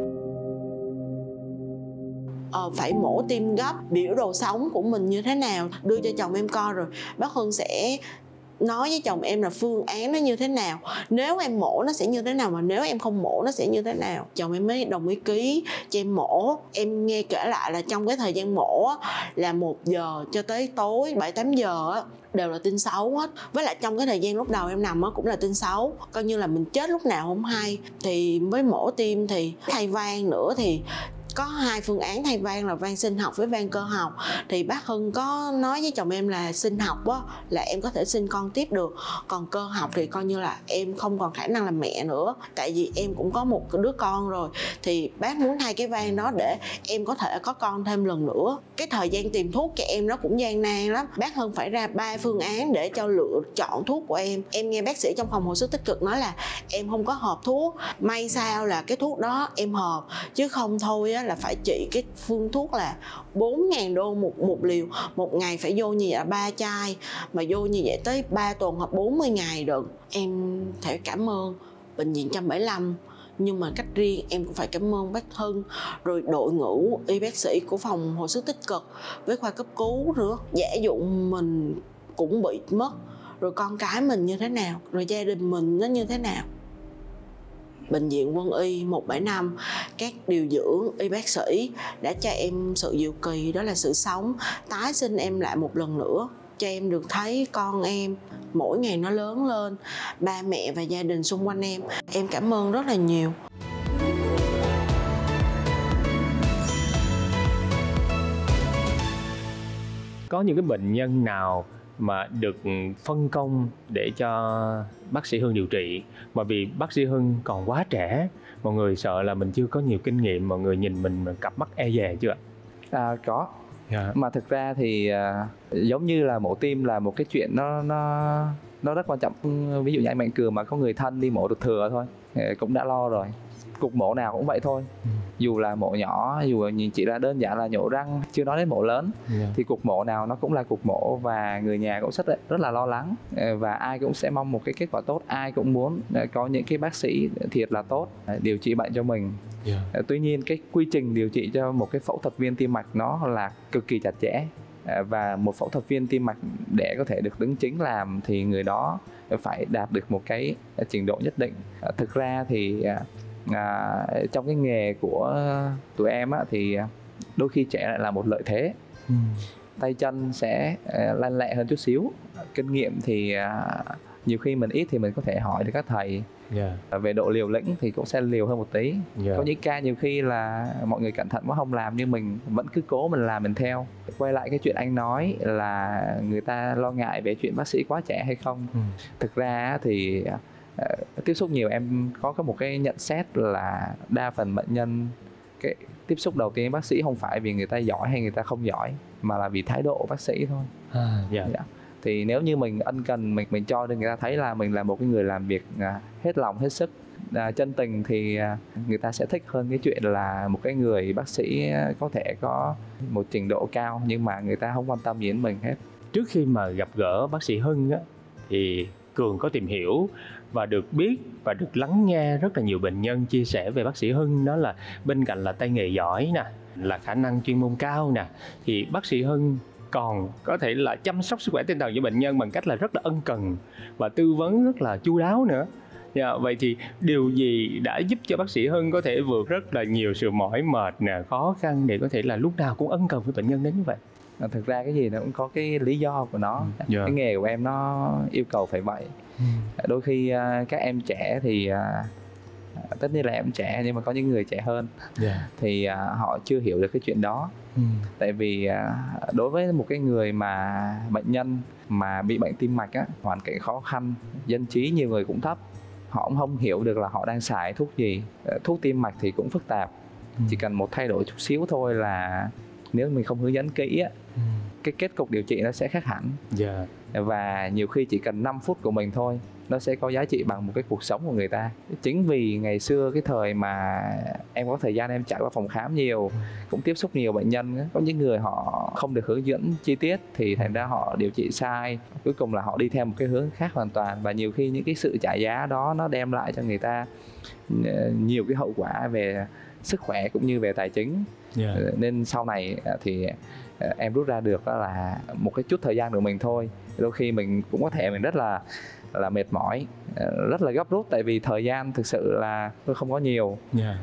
Ờ, phải mổ tim gấp, biểu đồ sống của mình như thế nào đưa cho chồng em coi, rồi bác Hưng sẽ nói với chồng em là phương án nó như thế nào, nếu em mổ nó sẽ như thế nào, mà nếu em không mổ nó sẽ như thế nào. Chồng em mới đồng ý ký cho em mổ. Em nghe kể lại là trong cái thời gian mổ là một giờ cho tới tối bảy tám giờ đều là tin xấu hết. Với lại trong cái thời gian lúc đầu em nằm cũng là tin xấu, coi như là mình chết lúc nào không hay. Thì với mổ tim thì thay van nữa, thì có hai phương án thay van là van sinh học với van cơ học. Thì bác Hưng có nói với chồng em là sinh học á, là em có thể sinh con tiếp được, còn cơ học thì coi như là em không còn khả năng làm mẹ nữa, tại vì em cũng có một đứa con rồi. Thì bác muốn thay cái van đó để em có thể có con thêm lần nữa. Cái thời gian tìm thuốc cho em nó cũng gian nan lắm. Bác Hưng phải ra ba phương án để cho lựa chọn thuốc của em. Em nghe bác sĩ trong phòng hồi sức tích cực nói là em không có hợp thuốc. May sao là cái thuốc đó em hợp, chứ không thôi á là phải trị cái phương thuốc là bốn ngàn đô một, một liều. Một ngày phải vô như vậy là ba chai, mà vô như vậy tới ba tuần hoặc bốn mươi ngày được. Em phải cảm ơn bệnh viện một bảy lăm, nhưng mà cách riêng em cũng phải cảm ơn bác Hưng, rồi đội ngũ y bác sĩ của phòng hồi sức tích cực với khoa cấp cứu nữa. Giả dụ mình cũng bị mất, rồi con cái mình như thế nào, rồi gia đình mình nó như thế nào. Bệnh viện Quân y một bảy năm, các điều dưỡng, y bác sĩ đã cho em sự diệu kỳ, đó là sự sống, tái sinh em lại một lần nữa, cho em được thấy con em mỗi ngày nó lớn lên, ba mẹ và gia đình xung quanh em. Em cảm ơn rất là nhiều. Có những cái bệnh nhân nào mà được phân công để cho bác sĩ Hưng điều trị, mà vì bác sĩ Hưng còn quá trẻ, mọi người sợ là mình chưa có nhiều kinh nghiệm, mọi người nhìn mình cặp mắt e dè chưa ạ? À, có. Yeah. Mà thực ra thì à, giống như là mổ tim là một cái chuyện nó nó nó rất quan trọng. Ví dụ như anh Mạnh Cường mà có người thân đi mổ được thừa thôi cũng đã lo rồi. Cục mổ nào cũng vậy thôi. Ừ. Dù là mổ nhỏ, dù chỉ là đơn giản là nhổ răng, chưa nói đến mổ lớn, yeah. thì cục mổ nào nó cũng là cục mổ, và người nhà cũng rất rất là lo lắng, và ai cũng sẽ mong một cái kết quả tốt, ai cũng muốn có những cái bác sĩ thiệt là tốt điều trị bệnh cho mình. Yeah. Tuy nhiên cái quy trình điều trị cho một cái phẫu thuật viên tim mạch nó là cực kỳ chặt chẽ, và một phẫu thuật viên tim mạch để có thể được đứng chính làm thì người đó phải đạt được một cái trình độ nhất định. Thực ra thì À, trong cái nghề của tụi em á, thì đôi khi trẻ lại là một lợi thế. ừ. Tay chân sẽ uh, lanh lẹ hơn chút xíu. Kinh nghiệm thì uh, nhiều khi mình ít thì mình có thể hỏi được các thầy. yeah. Về độ liều lĩnh thì cũng sẽ liều hơn một tí. yeah. Có những ca nhiều khi là mọi người cẩn thận quá không làm, nhưng mình vẫn cứ cố mình làm, mình theo. Quay lại cái chuyện anh nói là người ta lo ngại về chuyện bác sĩ quá trẻ hay không. ừ. Thực ra thì Uh, tiếp xúc nhiều, em có có một cái nhận xét là đa phần bệnh nhân cái tiếp xúc đầu tiên với bác sĩ không phải vì người ta giỏi hay người ta không giỏi, mà là vì thái độ của bác sĩ thôi. à, yeah. Yeah. Thì nếu như mình ân cần, mình mình cho nên người ta thấy là mình là một cái người làm việc uh, hết lòng hết sức, uh, chân tình, thì uh, người ta sẽ thích hơn cái chuyện là một cái người bác sĩ uh, có thể có một trình độ cao nhưng mà người ta không quan tâm gì đến mình hết. Trước khi mà gặp gỡ bác sĩ Hưng á, thì Cường có tìm hiểu và được biết và được lắng nghe rất là nhiều bệnh nhân chia sẻ về bác sĩ Hưng, đó là bên cạnh là tay nghề giỏi nè, là khả năng chuyên môn cao nè, thì bác sĩ Hưng còn có thể là chăm sóc sức khỏe tinh thần cho bệnh nhân bằng cách là rất là ân cần và tư vấn rất là chu đáo nữa. Dạ, vậy thì điều gì đã giúp cho bác sĩ Hưng có thể vượt rất là nhiều sự mỏi mệt nè, khó khăn để có thể là lúc nào cũng ân cần với bệnh nhân đến như vậy? À, thực ra cái gì nó cũng có cái lý do của nó. Ừ. Yeah. Cái nghề của em nó yêu cầu phải vậy. Ừ. Đôi khi uh, các em trẻ thì uh, tất nhiên là em trẻ, nhưng mà có những người trẻ hơn, yeah, thì uh, họ chưa hiểu được cái chuyện đó. Ừ. Tại vì uh, đối với một cái người mà bệnh nhân mà bị bệnh tim mạch á, hoàn cảnh khó khăn, dân trí nhiều người cũng thấp, họ cũng không hiểu được là họ đang xài thuốc gì. Thuốc tim mạch thì cũng phức tạp, ừ, chỉ cần một thay đổi chút xíu thôi là nếu mình không hướng dẫn kỹ á, ừ, cái kết cục điều trị nó sẽ khác hẳn. Yeah. Và nhiều khi chỉ cần năm phút của mình thôi, nó sẽ có giá trị bằng một cái cuộc sống của người ta. Chính vì ngày xưa cái thời mà em có thời gian em chạy qua phòng khám nhiều, cũng tiếp xúc nhiều bệnh nhân, có những người họ không được hướng dẫn chi tiết thì thành ra họ điều trị sai, cuối cùng là họ đi theo một cái hướng khác hoàn toàn. Và nhiều khi những cái sự trả giá đó nó đem lại cho người ta nhiều cái hậu quả về sức khỏe cũng như về tài chính. Yeah. Nên sau này thì em rút ra được đó là một cái chút thời gian của mình thôi, đôi khi mình cũng có thể mình rất là là mệt mỏi, rất là gấp rút, tại vì thời gian thực sự là tôi không có nhiều. Yeah.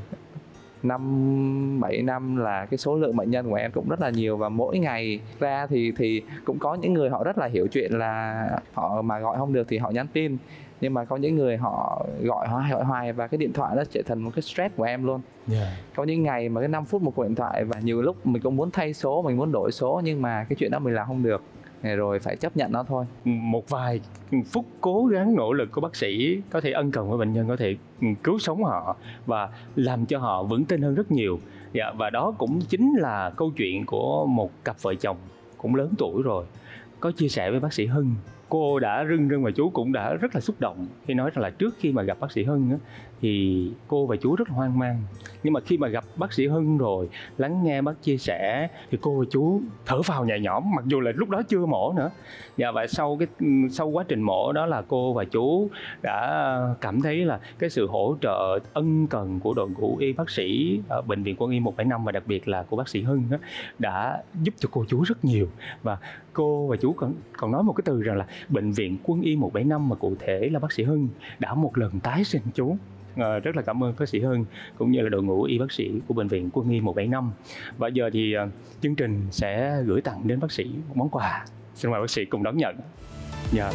Năm bảy năm là cái số lượng bệnh nhân của em cũng rất là nhiều, và mỗi ngày ra thì thì cũng có những người họ rất là hiểu chuyện là họ mà gọi không được thì họ nhắn tin, nhưng mà có những người họ gọi hoài gọi hoài và cái điện thoại nó trở thành một cái stress của em luôn. Yeah. Có những ngày mà cái năm phút một cuộc điện thoại, và nhiều lúc mình cũng muốn thay số, mình muốn đổi số, nhưng mà cái chuyện đó mình làm không được, rồi phải chấp nhận nó thôi. Một vài phút cố gắng nỗ lực của bác sĩ có thể ân cần với bệnh nhân, có thể cứu sống họ và làm cho họ vững tin hơn rất nhiều. Dạ, và đó cũng chính là câu chuyện của một cặp vợ chồng cũng lớn tuổi rồi, có chia sẻ với bác sĩ Hưng. Cô đã rưng rưng và chú cũng đã rất là xúc động khi nói rằng là trước khi mà gặp bác sĩ Hưng á, thì cô và chú rất là hoang mang. Nhưng mà khi mà gặp bác sĩ Hưng rồi, lắng nghe bác chia sẻ, thì cô và chú thở phào nhẹ nhõm, mặc dù là lúc đó chưa mổ nữa. Dạ, và sau cái sau quá trình mổ đó là cô và chú đã cảm thấy là cái sự hỗ trợ ân cần của đội ngũ y bác sĩ ở Bệnh viện Quân y một bảy năm, và đặc biệt là của bác sĩ Hưng á, đã giúp cho cô chú rất nhiều. Và cô và chú còn, còn nói một cái từ rằng là Bệnh viện Quân y một bảy năm, mà cụ thể là bác sĩ Hưng đã một lần tái sinh chú. À, rất là cảm ơn bác sĩ Hưng cũng như là đội ngũ y bác sĩ của Bệnh viện Quân y một bảy năm. Và giờ thì uh, chương trình sẽ gửi tặng đến bác sĩ một món quà. Xin mời bác sĩ cùng đón nhận. Dạ.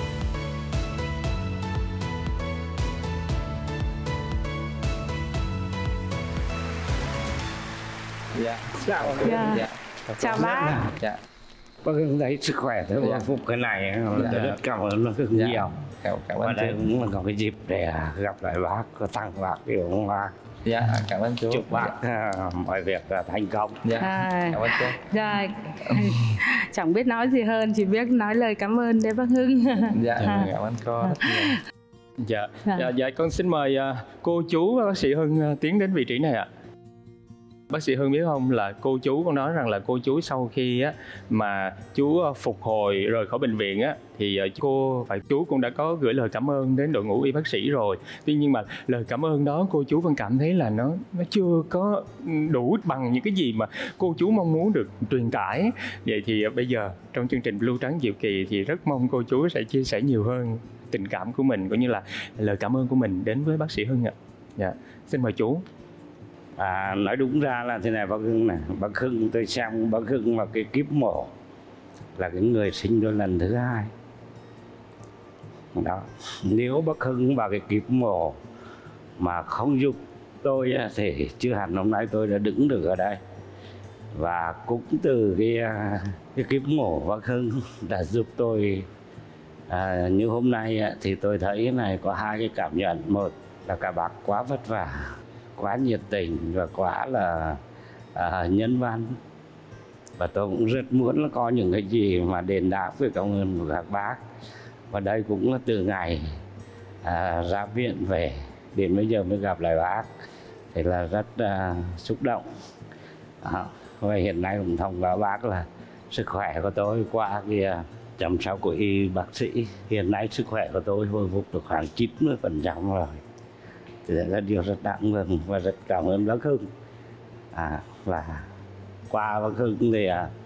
Dạ. Chào. Dạ. Dạ. Chào bác. Dạ. Bác Hưng thấy sức khỏe tôi dạ. phục cái này, dạ. rất cảm ơn bác Hưng dạ. nhiều. Cảm, cảm ơn. Và đây cũng là có cái dịp để gặp lại bác, có tặng bác điều hoa. Dạ, cảm ơn chú. Chúc bác dạ. mọi việc thành công. Dạ, à, cảm ơn chú. Dạ, chẳng biết nói gì hơn, chỉ biết nói lời cảm ơn đến bác Hưng. Dạ, à. cảm ơn cô rất nhiều. Dạ, dạ, dạ, dạ con xin mời cô chú và bác sĩ Hưng tiến đến vị trí này ạ. Bác sĩ Hưng biết không, là cô chú con nói rằng là cô chú sau khi á, mà chú phục hồi rời khỏi bệnh viện á, thì cô và chú cũng đã có gửi lời cảm ơn đến đội ngũ y bác sĩ rồi. Tuy nhiên mà lời cảm ơn đó cô chú vẫn cảm thấy là nó nó chưa có đủ bằng những cái gì mà cô chú mong muốn được truyền tải. Vậy thì bây giờ trong chương trình Blue Trắng Diệu Kỳ thì rất mong cô chú sẽ chia sẻ nhiều hơn tình cảm của mình cũng như là lời cảm ơn của mình đến với bác sĩ Hưng ạ. Dạ, xin mời chú. À, nói đúng ra là thế này bác Hưng này, bác Hưng tôi xem bác Hưng vào cái kiếp mổ là cái người sinh tôi lần thứ hai. Đó, nếu bác Hưng vào cái kiếp mổ mà không giúp tôi thì chưa hẳn hôm nay tôi đã đứng được ở đây. Và cũng từ cái cái kiếp mổ bác Hưng đã giúp tôi à, như hôm nay thì tôi thấy này có hai cái cảm nhận. Một là cả bác quá vất vả, quá nhiệt tình và quá là à, nhân văn, và tôi cũng rất muốn là có những cái gì mà đền đáp với công ơn của các bác. Và đây cũng là từ ngày à, ra viện về đến bây giờ mới gặp lại bác thì là rất à, xúc động. À, và hiện nay cũng thông báo bác là sức khỏe của tôi qua cái à, chăm sóc của y bác sĩ, hiện nay sức khỏe của tôi hồi phục được khoảng chín mươi phần trăm rồi. Thì là điều rất đáng mừng và rất cảm ơn bác Hưng. À, và qua bác Hưng thì à,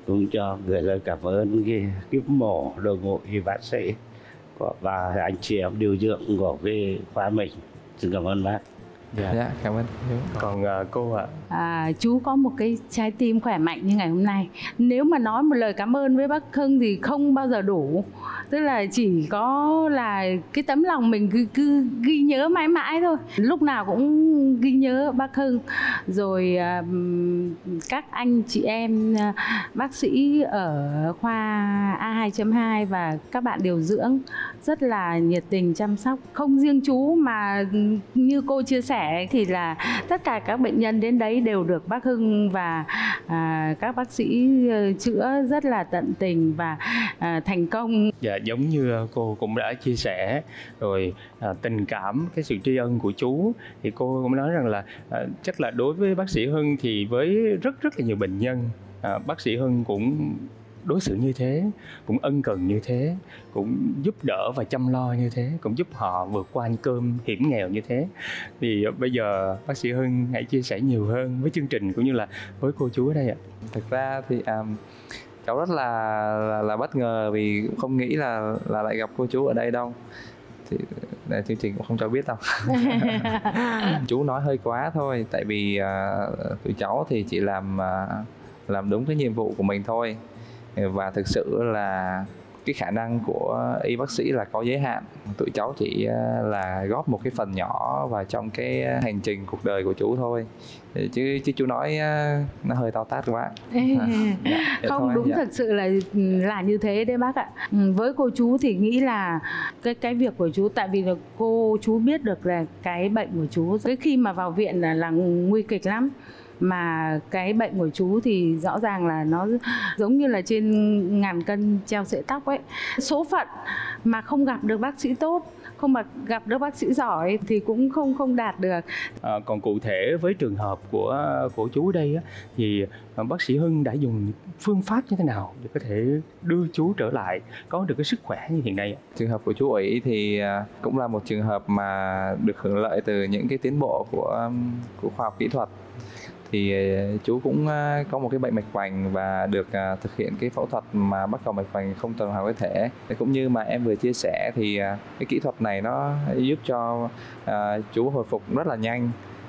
cũng cho gửi lời cảm ơn cái kíp mổ, đội ngũ y bác sĩ và anh chị em điều dưỡng của cái khoa mình. Xin cảm ơn bác. Dạ, dạ cảm ơn. Còn uh, cô ạ? À? À, chú có một cái trái tim khỏe mạnh như ngày hôm nay. Nếu mà nói một lời cảm ơn với bác Hưng thì không bao giờ đủ. Tức là chỉ có là cái tấm lòng mình cứ, cứ ghi nhớ mãi mãi thôi. Lúc nào cũng ghi nhớ bác Hưng. Rồi uh, các anh chị em uh, bác sĩ ở khoa A hai chấm hai và các bạn điều dưỡng rất là nhiệt tình chăm sóc. Không riêng chú mà như cô chia sẻ thì là tất cả các bệnh nhân đến đấy đều được bác Hưng và à, các bác sĩ chữa rất là tận tình và à, thành công. Dạ, giống như cô cũng đã chia sẻ rồi, à, tình cảm, cái sự tri ân của chú thì cô cũng nói rằng là à, chắc là đối với bác sĩ Hưng thì với rất rất là nhiều bệnh nhân, à, bác sĩ Hưng cũng đối xử như thế, cũng ân cần như thế, cũng giúp đỡ và chăm lo như thế, cũng giúp họ vượt qua những cơn hiểm nghèo như thế. Thì bây giờ bác sĩ Hưng hãy chia sẻ nhiều hơn với chương trình cũng như là với cô chú ở đây ạ. Thực ra thì um, cháu rất là, là là bất ngờ vì cũng không nghĩ là là lại gặp cô chú ở đây đâu. Thì chương trình cũng không cho biết đâu. Chú nói hơi quá thôi, tại vì uh, tụi cháu thì chỉ làm uh, làm đúng cái nhiệm vụ của mình thôi. Và thực sự là cái khả năng của y bác sĩ là có giới hạn. Tụi cháu chỉ là góp một cái phần nhỏ vào trong cái hành trình cuộc đời của chú thôi. Chứ chứ chú nói nó hơi to tát quá. Dạ, không thôi, đúng dạ. Thật sự là là như thế đấy bác ạ. Với cô chú thì nghĩ là cái cái việc của chú, tại vì là cô chú biết được là cái bệnh của chú, cái khi mà vào viện là, là nguy kịch lắm. Mà cái bệnh của chú thì rõ ràng là nó giống như là trên ngàn cân treo sợi tóc ấy. Số phận mà không gặp được bác sĩ tốt, không mà gặp được bác sĩ giỏi thì cũng không không đạt được. À, còn cụ thể với trường hợp của của chú đây á, thì bác sĩ Hưng đã dùng phương pháp như thế nào để có thể đưa chú trở lại có được cái sức khỏe như hiện nay? Trường hợp của chú ấy thì cũng là một trường hợp mà được hưởng lợi từ những cái tiến bộ của của khoa học kỹ thuật. Thì chú cũng có một cái bệnh mạch vành và được thực hiện cái phẫu thuật mà bắt cầu mạch vành không tuần hoàn cơ thể. Cũng như mà em vừa chia sẻ thì cái kỹ thuật này nó giúp cho chú hồi phục rất là nhanh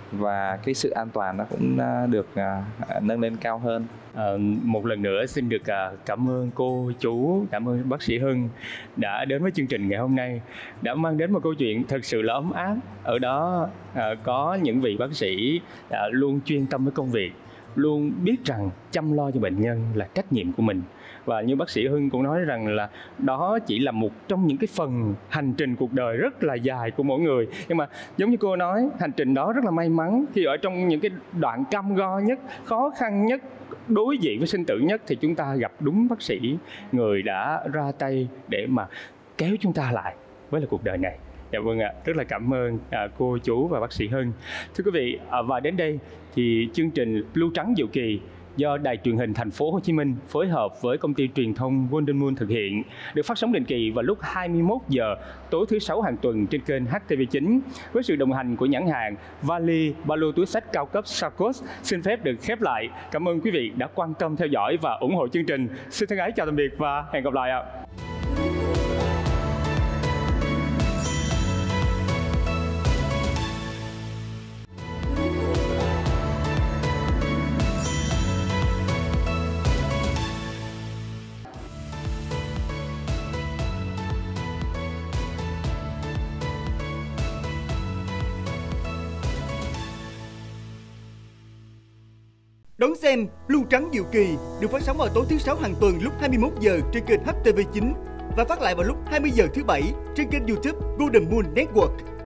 và cái sự an toàn nó cũng được nâng lên cao hơn. À, một lần nữa xin được cảm ơn cô, chú, cảm ơn bác sĩ Hưng đã đến với chương trình ngày hôm nay, đã mang đến một câu chuyện thật sự là ấm áp. Ở đó à, có những vị bác sĩ à, luôn chuyên tâm với công việc, luôn biết rằng chăm lo cho bệnh nhân là trách nhiệm của mình. Và như bác sĩ Hưng cũng nói rằng là đó chỉ là một trong những cái phần hành trình cuộc đời rất là dài của mỗi người. Nhưng mà giống như cô nói, hành trình đó rất là may mắn khi ở trong những cái đoạn cam go nhất, khó khăn nhất, đối diện với sinh tử nhất thì chúng ta gặp đúng bác sĩ, người đã ra tay để mà kéo chúng ta lại với là cuộc đời này. Dạ vâng ạ, rất là cảm ơn à, cô, chú và bác sĩ Hưng. Thưa quý vị, à, và đến đây thì chương trình Blue Trắng Diệu Kỳ do Đài Truyền hình Thành phố Hồ Chí Minh phối hợp với công ty truyền thông Golden Moon thực hiện, được phát sóng định kỳ vào lúc hai mươi mốt giờ tối thứ sáu hàng tuần trên kênh H T V chín với sự đồng hành của nhãn hàng vali, ba lô túi xách cao cấp Sarkos. Xin phép được khép lại. Cảm ơn quý vị đã quan tâm theo dõi và ủng hộ chương trình. Xin thân ái chào tạm biệt và hẹn gặp lại ạ. Đón xem Blue Trắng Diệu Kỳ được phát sóng vào tối thứ sáu hàng tuần lúc hai mươi mốt giờ trên kênh H T V chín và phát lại vào lúc hai mươi giờ thứ bảy trên kênh YouTube Golden Moon Network.